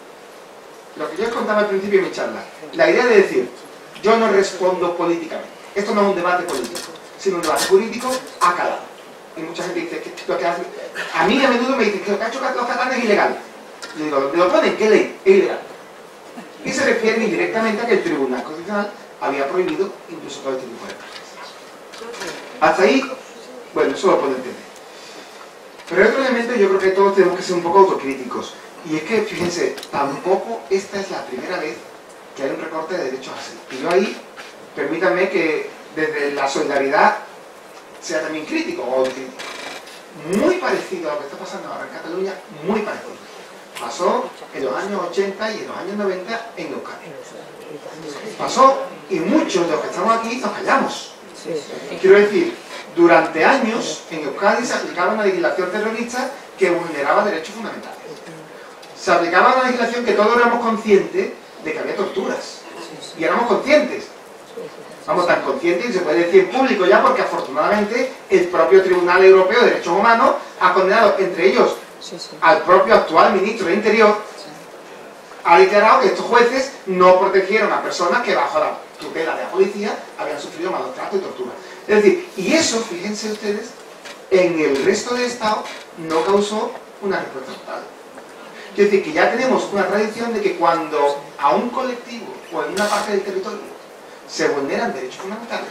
Lo que yo les contaba al principio de mi charla, la idea de decir, yo no respondo políticamente. Esto no es un debate político, sino un debate jurídico acalado. Y mucha gente dice que lo que hace... A mí a menudo me dicen que lo que ha hecho los catalanes es ilegal. Yo digo, ¿dónde lo ponen? ¿Qué ley? Es ilegal. Y se refiere indirectamente a que el Tribunal Constitucional había prohibido incluso todo este tipo de prácticas. Hasta ahí, bueno, eso lo puedo entender. Pero hay otro elemento, yo creo que todos tenemos que ser un poco autocríticos. Y es que, fíjense, tampoco esta es la primera vez que hay un recorte de derechos así. Y yo ahí, permítanme que desde la solidaridad sea también crítico o autocrítico. Muy parecido a lo que está pasando ahora en Cataluña, muy parecido. Pasó en los años 80 y en los años 90 en Euskadi. Pasó, y muchos de los que estamos aquí nos callamos. Quiero decir, durante años en Euskadi se aplicaba una legislación terrorista que vulneraba derechos fundamentales. Se aplicaba una legislación que todos éramos conscientes de que había torturas. Y éramos conscientes. Vamos, tan conscientes, y se puede decir en público ya, porque afortunadamente el propio Tribunal Europeo de Derechos Humanos ha condenado, entre ellos, al propio actual ministro de Interior, ha declarado que estos jueces no protegieron a personas que bajo la tutela de la policía habían sufrido maltrato y tortura. Es decir, y eso, fíjense ustedes, en el resto del Estado no causó una respuesta total. Es decir, que ya tenemos una tradición de que cuando a un colectivo o en una parte del territorio se vulneran derechos fundamentales,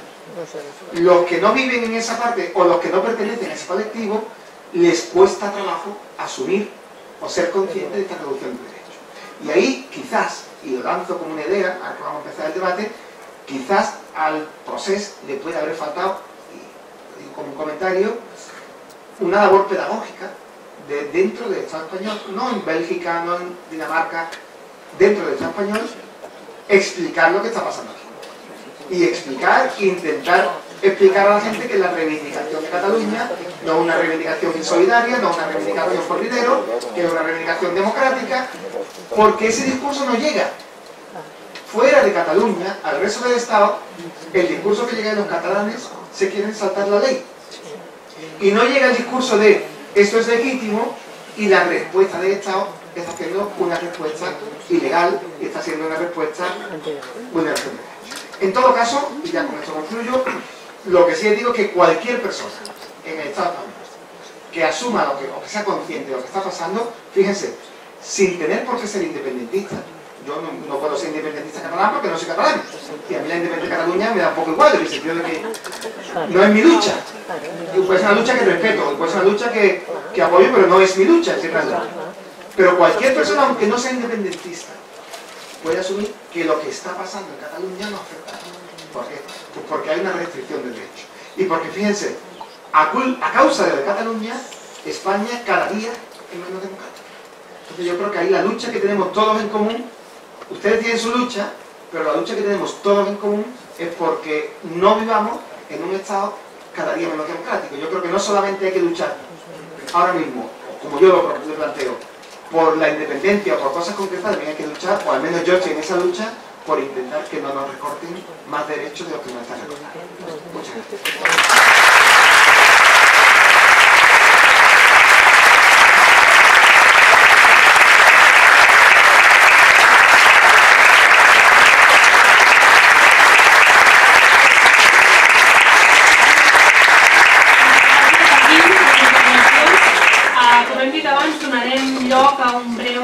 los que no viven en esa parte o los que no pertenecen a ese colectivo, les cuesta trabajo asumir o ser conscientes de esta reducción de derechos. Y ahí quizás, y lo lanzo como una idea, ahora que vamos a empezar el debate, quizás al proceso le puede haber faltado, y digo como un comentario, una labor pedagógica dentro del Estado español, no en Bélgica, no en Dinamarca, dentro del Estado español, explicar lo que está pasando aquí. Y explicar e intentar explicar a la gente que la reivindicación de Cataluña no es una reivindicación insolidaria, no es una reivindicación por dinero, que es una reivindicación democrática, porque ese discurso no llega. Fuera de Cataluña, al resto del Estado, el discurso que llega de los catalanes se quieren saltar la ley. Y no llega el discurso de esto es legítimo y la respuesta del Estado está haciendo una respuesta ilegal y está haciendo una respuesta vulnerable. En todo caso, y ya con esto concluyo, lo que sí les digo es que cualquier persona en el Estado español que asuma o que sea consciente de lo que está pasando, fíjense, sin tener por qué ser independentista. Yo no puedo ser independentista catalán porque no soy catalán. Y a mí la independencia de Cataluña me da un poco igual, en el sentido de que no es mi lucha. Y puede ser una lucha que respeto, puede ser una lucha que apoyo, pero no es mi lucha, en cierta manera. Pero cualquier persona, aunque no sea independentista, puede asumir que lo que está pasando en Cataluña no afecta. ¿Por qué? Pues porque hay una restricción de derechos. Y porque, fíjense, a causa de Cataluña, España cada día es menos democrática. Entonces yo creo que ahí la lucha que tenemos todos en común, ustedes tienen su lucha, pero la lucha que tenemos todos en común es porque no vivamos en un Estado cada día menos democrático. Yo creo que no solamente hay que luchar ahora mismo, como yo lo planteo, por la independencia o por cosas concretas, también hay que luchar, o al menos yo estoy en esa lucha, por intentar que no nos recorten más derechos de los que nos están recortando. Muchas gracias. Donarem lloc a un breu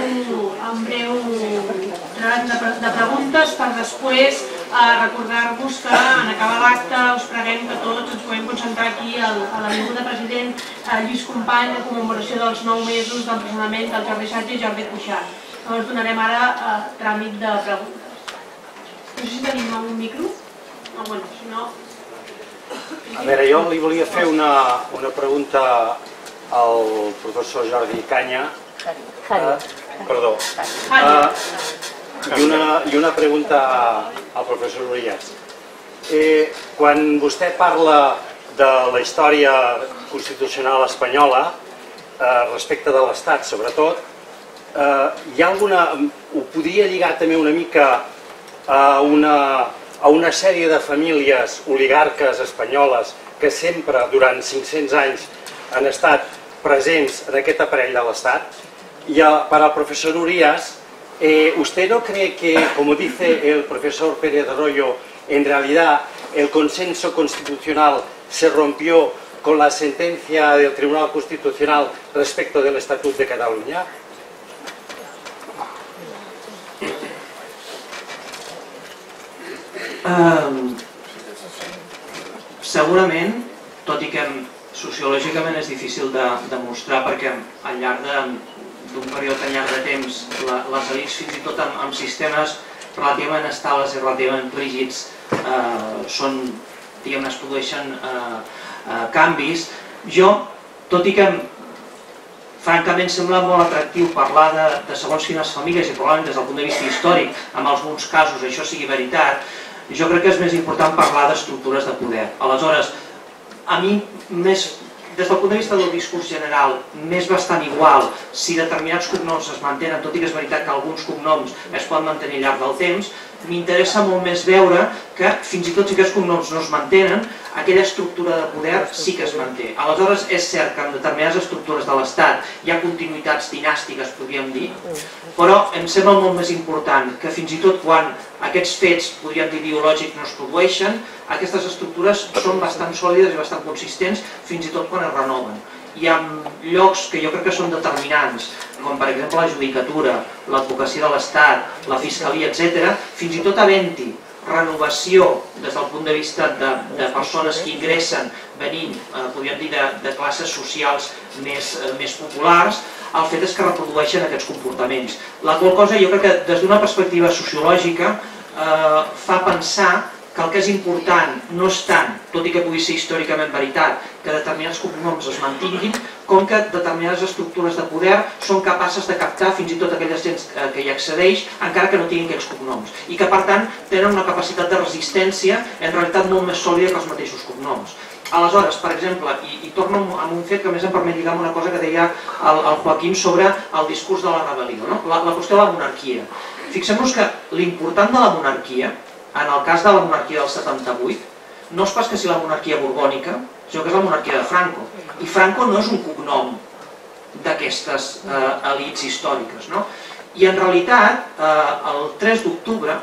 de preguntes per després recordar-vos que en acabar l'acte us preguem que tots ens puguem concentrar aquí a l'avinguda President Lluís Companys en commemoració dels 9 mesos d'empresonament del Jordi Sànchez i Jordi Cuixart. Llavors donarem ara tràmit de preguntes. No sé si tenim un micro? Bueno, si no... A veure, jo li volia fer una pregunta al professor Jordi Canya, perdó, i una pregunta al professor Urias. Quan vostè parla de la història constitucional espanyola, respecte de l'Estat sobretot, hi ha alguna... ho podria lligar també una mica a una sèrie de famílies oligarques espanyoles que sempre durant 500 anys han estat presents en aquest aparell de l'Estat. Y para el profesor Urias, ¿usted no cree que, como dice el profesor Pérez Royo, en realidad el consenso constitucional se rompió con la sentencia del Tribunal Constitucional respecto del Estatut de Cataluña? Segurament, tot i que sociològicament és difícil de demostrar perquè al llarg d'un període tan llarg de temps les elits, fins i tot amb sistemes relativament estables i relativament rígids, es produeixen canvis. Jo, tot i que francament sembla molt atractiu parlar de segons quines famílies i probablement des del punt de vista històric, en alguns casos això sigui veritat, jo crec que és més important parlar d'estructures de poder. Aleshores, a mi, des del punt de vista del discurs general, m'és bastant igual si determinats cognoms es mantenen, tot i que és veritat que alguns cognoms es poden mantenir al llarg del temps, m'interessa molt més veure que fins i tot si aquests cognoms no es mantenen, aquella estructura de poder sí que es manté. Aleshores, és cert que en determinades estructures de l'Estat hi ha continuïtats dinàstiques, podríem dir, però em sembla molt més important que fins i tot quan aquests fets, podríem dir ideològics, no es produeixen, aquestes estructures són bastant sòlides i bastant consistents, fins i tot quan es renoven. Hi ha llocs que jo crec que són determinants, com per exemple la judicatura, l'advocacia de l'Estat, la fiscalia, etc., fins i tot havent-hi renovació des del punt de vista de persones que ingressen venint, podríem dir, de classes socials més populars, el fet és que reprodueixen aquests comportaments. La qual cosa jo crec que des d'una perspectiva sociològica fa pensar que el que és important no és tant, tot i que pugui ser històricament veritat, que determinats cognoms es mantinguin, com que determinades estructures de poder són capaces de captar fins i tot aquella gent que hi accedeix, encara que no tinguin aquells cognoms, i que per tant tenen una capacitat de resistència en realitat molt més sòlida que els mateixos cognoms. Aleshores, per exemple, i torno amb un fet que més em permet lligar amb una cosa que deia el Joaquim sobre el discurs de la rebel·lió, no? La qüestió de la monarquia. Fixem-nos que l'important de la monarquia, en el cas de la monarquia del 78, no és pas que sigui la monarquia borbònica, sinó que és la monarquia de Franco. I Franco no és un cognom d'aquestes elites històriques, no? I en realitat, el 3 d'octubre,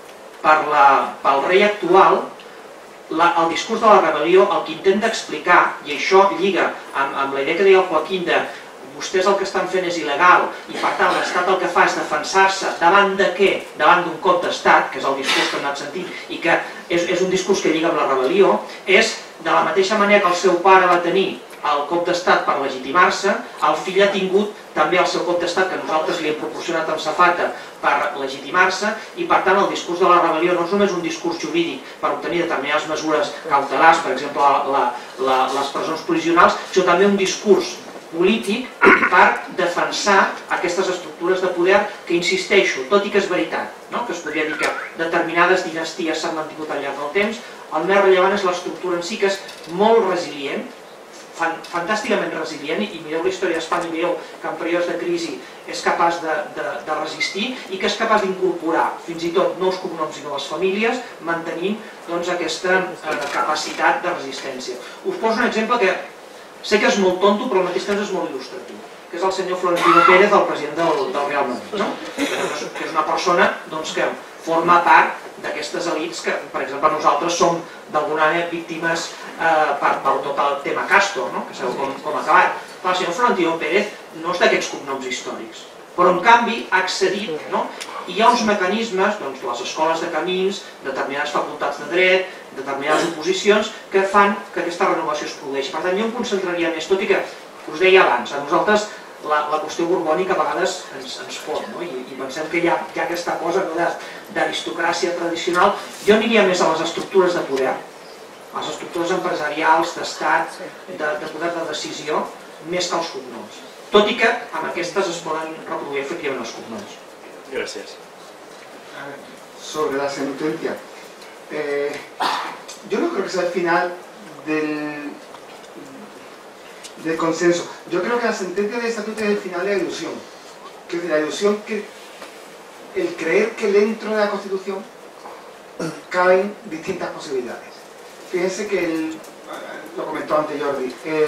pel rei actual, el discurs de la rebel·lió el que intenta explicar, i això lliga amb la idea que deia el Joaquim de vostès el que estan fent és il·legal i per tant l'Estat el que fa és defensar-se davant de què? Davant d'un cop d'Estat, que és el discurs que hem anat sentint i que és un discurs que lliga amb la rebel·lió, és de la mateixa manera que el seu pare va tenir el cop d'Estat per legitimar-se, el fill ha tingut també el seu cop d'Estat que nosaltres li hem proporcionat amb safata per legitimar-se i per tant el discurs de la rebel·lió no és només un discurs jurídic per obtenir determinades mesures cautelars, per exemple les presons provisionals, sinó també un discurs polític per defensar aquestes estructures de poder que, insisteixo, tot i que és veritat, que es podria dir que determinades dinasties s'han mantingut al llarg del temps, el més rellevant és l'estructura en si, que és molt resilient, fantàsticament resilient, i mireu la història d'Espanya i veieu que en períodes de crisi és capaç de resistir i que és capaç d'incorporar fins i tot nous cognoms i noves famílies, mantenint aquesta capacitat de resistència. Us poso un exemple que sé que és molt tonto, però al mateix temps és molt il·lustratiu, que és el senyor Florentino Pérez, el president del Real Madrid, que és una persona que forma part d'aquestes elites que, per exemple, nosaltres som d'alguna manera víctimes per tot el tema Castor, que sabeu com ha acabat. El senyor Florentino Pérez no és d'aquests cognoms històrics, però en canvi ha accedit, i hi ha uns mecanismes, les escoles de camins, determinades facultats de dret, determinades oposicions, que fan que aquesta renovació es produeixi. Per tant, jo em concentraria més, tot i que, us deia abans, a nosaltres la qüestió borbònica a vegades ens pot, i pensem que hi ha aquesta cosa d'aristocràcia tradicional. Jo aniria més a les estructures de poder, a les estructures empresarials, d'estat, de poder de decisió, més que els cognoms. Tot i que amb aquestes es poden reproduir efectivament els cognoms. Gràcies. Sobre la sentencia. Yo no creo que sea el final del consenso. Yo creo que la sentencia del estatuto es el final de la ilusión. Que es la ilusión que el creer que dentro de la Constitución caben distintas posibilidades. Fíjense que, lo comentó antes Jordi,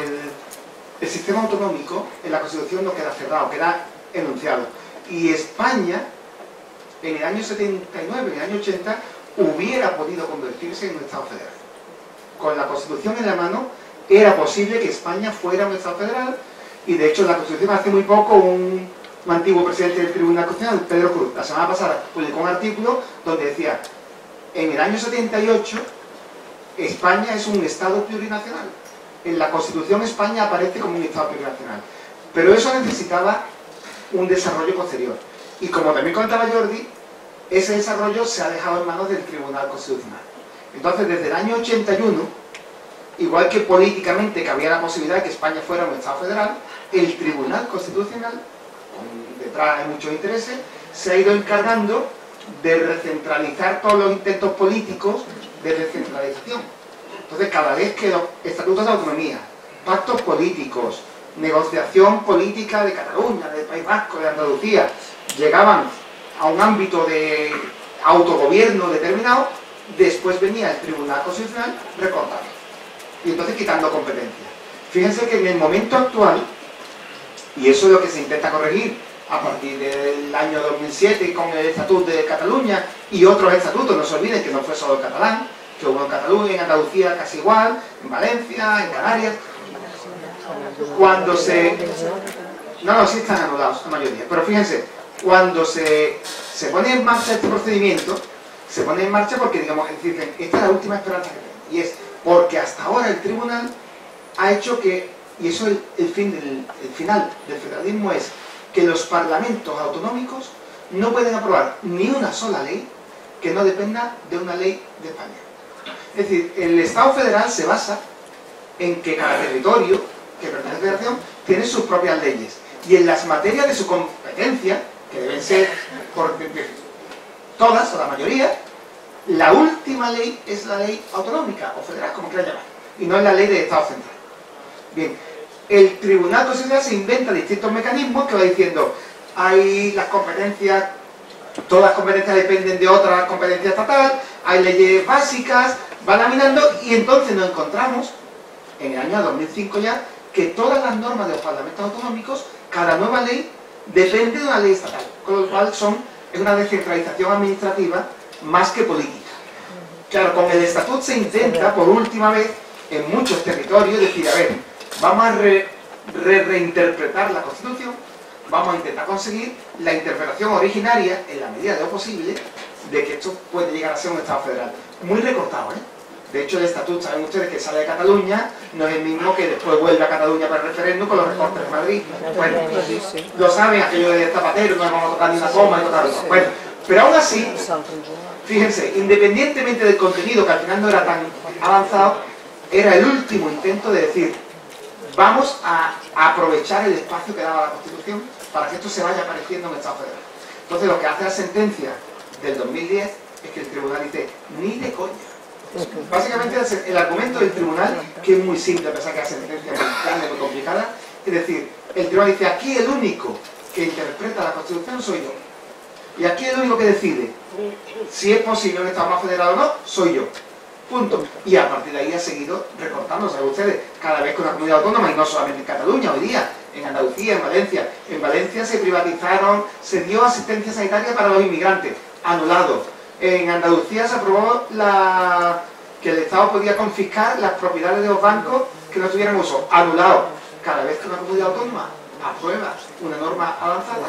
el sistema autonómico en la Constitución no queda cerrado, queda enunciado. Y España, en el año 79, en el año 80, hubiera podido convertirse en un Estado federal. Con la Constitución en la mano, era posible que España fuera un Estado federal, y de hecho en la Constitución hace muy poco un antiguo presidente del Tribunal Constitucional, Pedro Cruz, la semana pasada publicó un artículo donde decía: en el año 78 España es un Estado plurinacional. En la Constitución España aparece como un Estado plurinacional, pero eso necesitaba un desarrollo posterior, y como también contaba Jordi, ese desarrollo se ha dejado en manos del Tribunal Constitucional. Entonces, desde el año 81, igual que políticamente cabía la posibilidad de que España fuera un Estado federal, el Tribunal Constitucional, detrás de muchos intereses, se ha ido encargando de recentralizar todos los intentos políticos de descentralización. Entonces, cada vez que los estatutos de autonomía, pactos políticos, negociación política de Cataluña, del País Vasco, de Andalucía, llegaban a un ámbito de autogobierno determinado, después venía el Tribunal Constitucional recortando y entonces quitando competencias. Fíjense que en el momento actual, y eso es lo que se intenta corregir a partir del año 2007 con el Estatuto de Cataluña y otros estatutos, no se olviden que no fue solo el catalán, que hubo en Cataluña, en Andalucía casi igual, en Valencia, en Canarias. Cuando se... No, sí están anulados la mayoría, pero fíjense, cuando se pone en marcha este procedimiento, se pone en marcha porque, digamos, dicen, esta es la última esperanza que tenemos, y es porque hasta ahora el tribunal ha hecho que, y eso es el final del federalismo, es que los parlamentos autonómicos no pueden aprobar ni una sola ley que no dependa de una ley de España. Es decir, el Estado federal se basa en que cada territorio que pertenece a la federación tiene sus propias leyes. Y en las materias de su competencia, que deben ser todas o la mayoría, la última ley es la ley autonómica o federal, como quieran llamar, y no es la ley del Estado central. Bien, el Tribunal Constitucional se inventa distintos mecanismos que va diciendo, hay las competencias, todas las competencias dependen de otra competencia estatal, hay leyes básicas, va laminando, y entonces nos encontramos, en el año 2005 ya, que todas las normas de los parlamentos autonómicos, cada nueva ley, depende de una ley estatal, con lo cual es una descentralización administrativa más que política. Claro, con el Estatut se intenta, por última vez, en muchos territorios, decir, a ver, vamos a reinterpretar la Constitución, vamos a intentar conseguir la interpretación originaria, en la medida de lo posible, de que esto puede llegar a ser un Estado federal. Muy recortado, ¿eh? De hecho, el Estatut, saben ustedes que sale de Cataluña, no es el mismo que después vuelve a Cataluña para el referéndum con los recortes de Madrid. Bueno, lo saben, aquello de Zapatero, no vamos a tocar ni una coma y tocar otra. Bueno, pero aún así, fíjense, independientemente del contenido, que al final no era tan avanzado, era el último intento de decir, vamos a aprovechar el espacio que daba la Constitución para que esto se vaya apareciendo en el Estado federal. Entonces, lo que hace la sentencia del 2010 es que el tribunal dice, ni de coña. Básicamente el argumento del tribunal, que es muy simple, a pesar que la sentencia es muy grande, muy complicada, es decir, el tribunal dice, aquí el único que interpreta la Constitución soy yo. Y aquí el único que decide si es posible un Estado más federal o no, soy yo. Punto. Y a partir de ahí ha seguido recortando, ¿saben ustedes? Cada vez que una comunidad autónoma, y no solamente en Cataluña, hoy día, en Andalucía, en Valencia. En Valencia se privatizaron, se dio asistencia sanitaria para los inmigrantes, anulado. En Andalucía se aprobó que el Estado podía confiscar las propiedades de los bancos que no tuvieran uso, anulado. Cada vez que una comunidad autónoma aprueba una norma avanzada,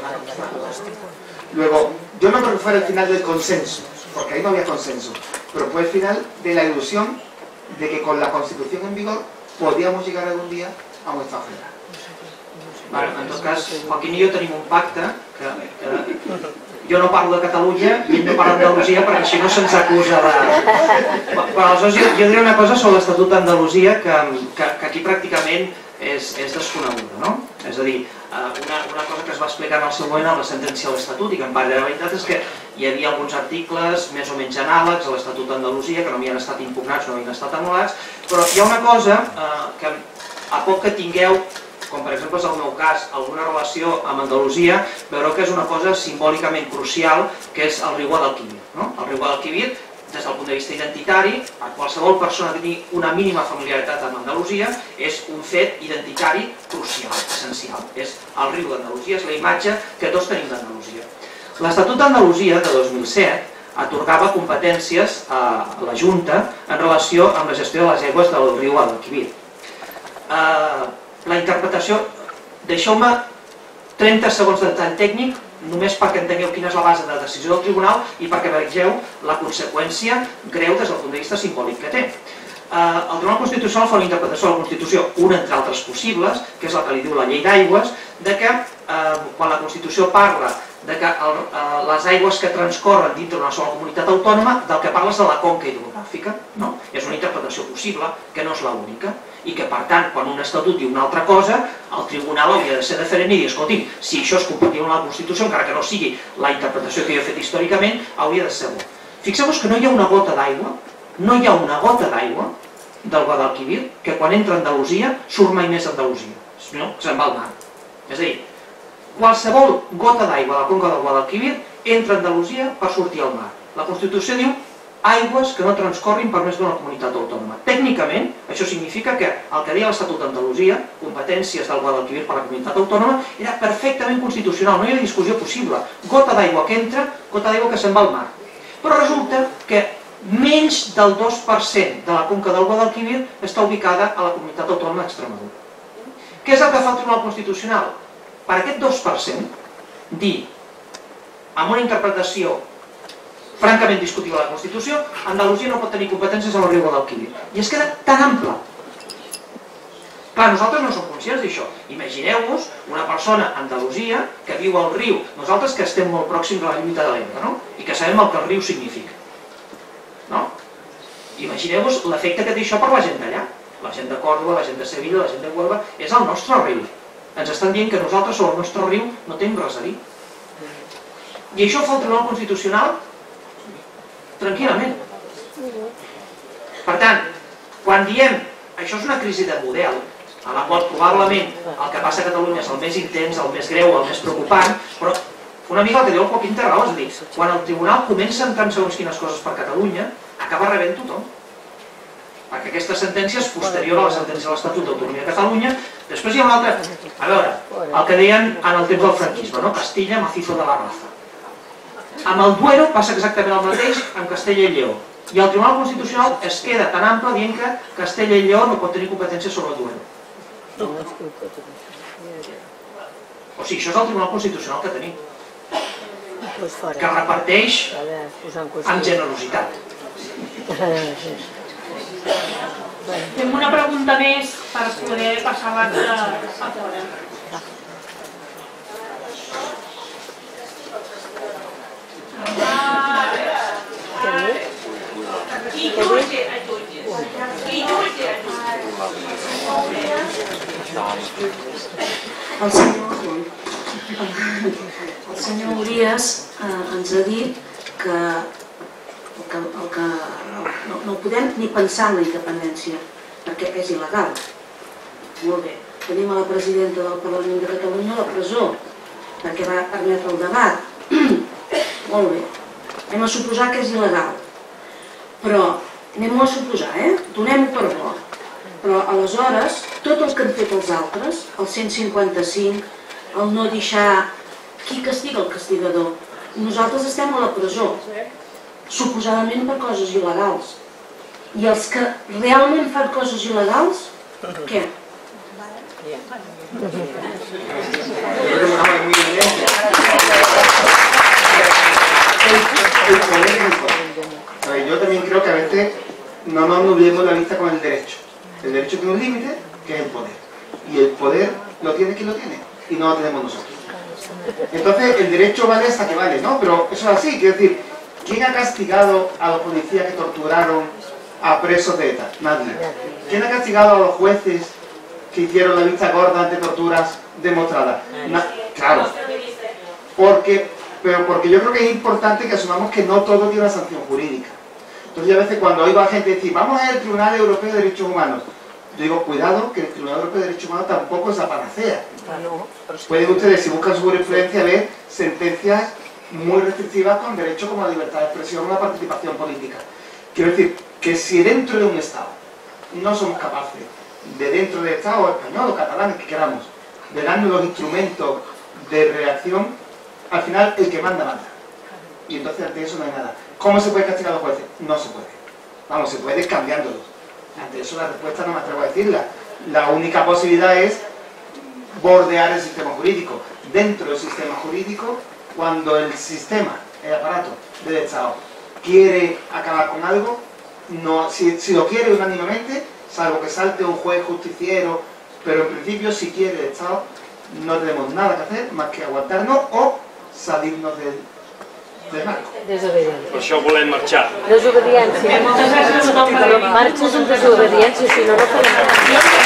luego, yo no creo que fuera el final del consenso, porque ahí no había consenso, pero fue el final de la ilusión de que con la Constitución en vigor podíamos llegar algún dia a un Estado federal. Vale, en tot cas, Joaquín i jo tenim un pacte que jo no parlo de Catalunya i ell no parla d'Andalusia perquè si no se'ns acusa de... Però aleshores jo diré una cosa sobre l'Estatut d'Andalusia que aquí pràcticament és desconeguda, no? És a dir, una cosa que es va explicar en el seu moment a la sentència de l'Estatut i que en part de la veritat és que hi havia alguns articles més o menys anàlegs a l'Estatut d'Andalusia que no havien estat impugnats, no havien estat anul·lats, però hi ha una cosa que a poc que tingueu, com per exemple és el meu cas, alguna relació amb Andalusia, veureu que és una cosa simbòlicament crucial, que és el riu Guadalquivir. El riu Guadalquivir, des del punt de vista identitari, a qualsevol persona que tingui una mínima familiaritat amb Andalusia, és un fet identitari crucial, essencial. És el riu d'Andalusia, és la imatge que tots tenim d'Andalusia. L'Estatut d'Andalusia de 2007 atorgava competències a la Junta en relació amb la gestió de les aigües del riu Guadalquivir. La interpretació, deixeu-me 30 segons de detall tècnic, només perquè entengueu quina és la base de la decisió del tribunal i perquè vegeu la conseqüència greu des del punt de vista simbòlic que té. El Tribunal Constitucional fa una interpretació de la Constitució, una entre altres possibles, que és la que li diu la llei d'aigües, de que quan la Constitució parla de que les aigües que transcorren dintre d'una sola comunitat autònoma, del que parla és de la conca hidrogràfica. És una interpretació possible, que no és l'única, i que per tant, quan un estatut diu una altra cosa, el tribunal hauria de ser diferent i dir, escolti'm, si això és compatible amb la Constitució, encara que no sigui la interpretació que jo he fet històricament, hauria de ser bo. Fixeu-vos que no hi ha una gota d'aigua, no hi ha una gota d'aigua del Guadalquivir que quan entra a Andalusia surt mai més a Andalusia, sinó que se'n va al mar. És a dir, qualsevol gota d'aigua de la conca del Guadalquivir entra a Andalusia per sortir al mar. La Constitució diu aigües que no transcorrin per més d'una comunitat autònoma. Tècnicament, això significa que el que deia l'Estatut d'Andalusia, competències del Guadalquivir per la comunitat autònoma, era perfectament constitucional, no hi ha discussió possible. Gota d'aigua que entra, gota d'aigua que se'n va al mar. Però resulta que menys del 2% de la conca del Guadalquivir està ubicada a la comunitat autònoma d'Extremadura. Què és el que fa el Tribunal Constitucional? Per aquest 2%, dir, amb una interpretació francament discutible de la Constitució, Andalusia no pot tenir competències al riu Guadalquivir. I es queda tan ample. Clar, nosaltres no som conscients d'això. Imagineu-vos una persona a Andalusia que viu al riu, nosaltres que estem molt pròxims a la lluita de l'Ebre, no? I que sabem el que el riu significa. No? Imagineu-vos l'efecte que té això per la gent d'allà. la gent de Còrdova, la gent de Sevilla, la gent de Huelva, és el nostre riu. Ens estan dient que nosaltres sobre el nostre riu no tenim res a dir. I això ho fa el Tribunal Constitucional tranquil·lament. Per tant, quan diem això és una crisi de model, a la qual probablement el que passa a Catalunya és el més intens, el més greu, el més preocupant, però una mica el que diu el Joaquín Terrao, és a dir, quan el tribunal comença a entrar en segons quines coses per Catalunya, acaba rebent tothom. Perquè aquesta sentència és posterior a la sentència de l'Estatut d'Autonomia de Catalunya. Després hi ha una altra... A veure, el que deien en el temps del franquisme, no? Castilla, macizo de la raza. Amb el Duero passa exactament el mateix amb Castella i Lleó. I el Tribunal Constitucional es queda tan ample dient que Castella i Lleó no pot tenir competència sobre el Duero. O sigui, això és el Tribunal Constitucional que tenim. Que reparteix amb generositat. Fem una pregunta més per poder passar l'acte a fora. El senyor Urías ens ha dit que no podem ni pensar en la independència, perquè és il·legal. Molt bé. Tenim a la presidenta del Parlament de Catalunya a la presó, perquè va permetre el debat. Molt bé. Anem a suposar que és il·legal. Però anem-ho a suposar, donem-ho per bo. Però aleshores, tot el que han fet els altres, el 155, el no deixar... Qui castiga el castigador? Nosaltres estem a la presó, suposadament per coses il·legals. I els que realment fan coses il·legals, què? Yo también creo que a veces no nos nubemos la vista con el derecho. El derecho tiene un límite, que es el poder. Y el poder lo tiene quien lo tiene, y no lo tenemos nosotros. Entonces el derecho vale hasta que vale, ¿no? Pero eso es así, quiero decir, ¿quién ha castigado a los policías que torturaron a presos de ETA? Nadie. ¿Quién ha castigado a los jueces que hicieron la vista gorda ante torturas demostradas? Claro. Pero porque yo creo que es importante que asumamos que no todo tiene una sanción jurídica. Entonces yo a veces cuando oigo a gente decir, vamos al Tribunal Europeo de Derechos Humanos, yo digo, cuidado, que el Tribunal Europeo de Derechos Humanos tampoco es la panacea. Pueden ustedes, si buscan su jurisprudencia, ver sentencias muy restrictivas con derechos como la libertad de expresión o la participación política. Quiero decir, que si dentro de un Estado no somos capaces, de dentro del Estado español o catalán, que queramos, de darnos los instrumentos de reacción, al final el que manda, manda. Y entonces ante eso no hay nada. ¿Cómo se puede castigar a los jueces? No se puede. Vamos, se puede cambiándolos. Ante eso la respuesta no me atrevo a decirla. La única posibilidad es bordear el sistema jurídico. Dentro del sistema jurídico, cuando el sistema, el aparato del Estado, quiere acabar con algo, no, si lo quiere unánimemente, salvo que salte un juez justiciero, pero en principio si quiere el Estado, no tenemos nada que hacer más que aguantarnos o salirnos del marco. Desobediència. Per això volem marxar. Desobediència. Moltes gràcies a tothom per venir. Marxes amb desobediència, si no, no farem res.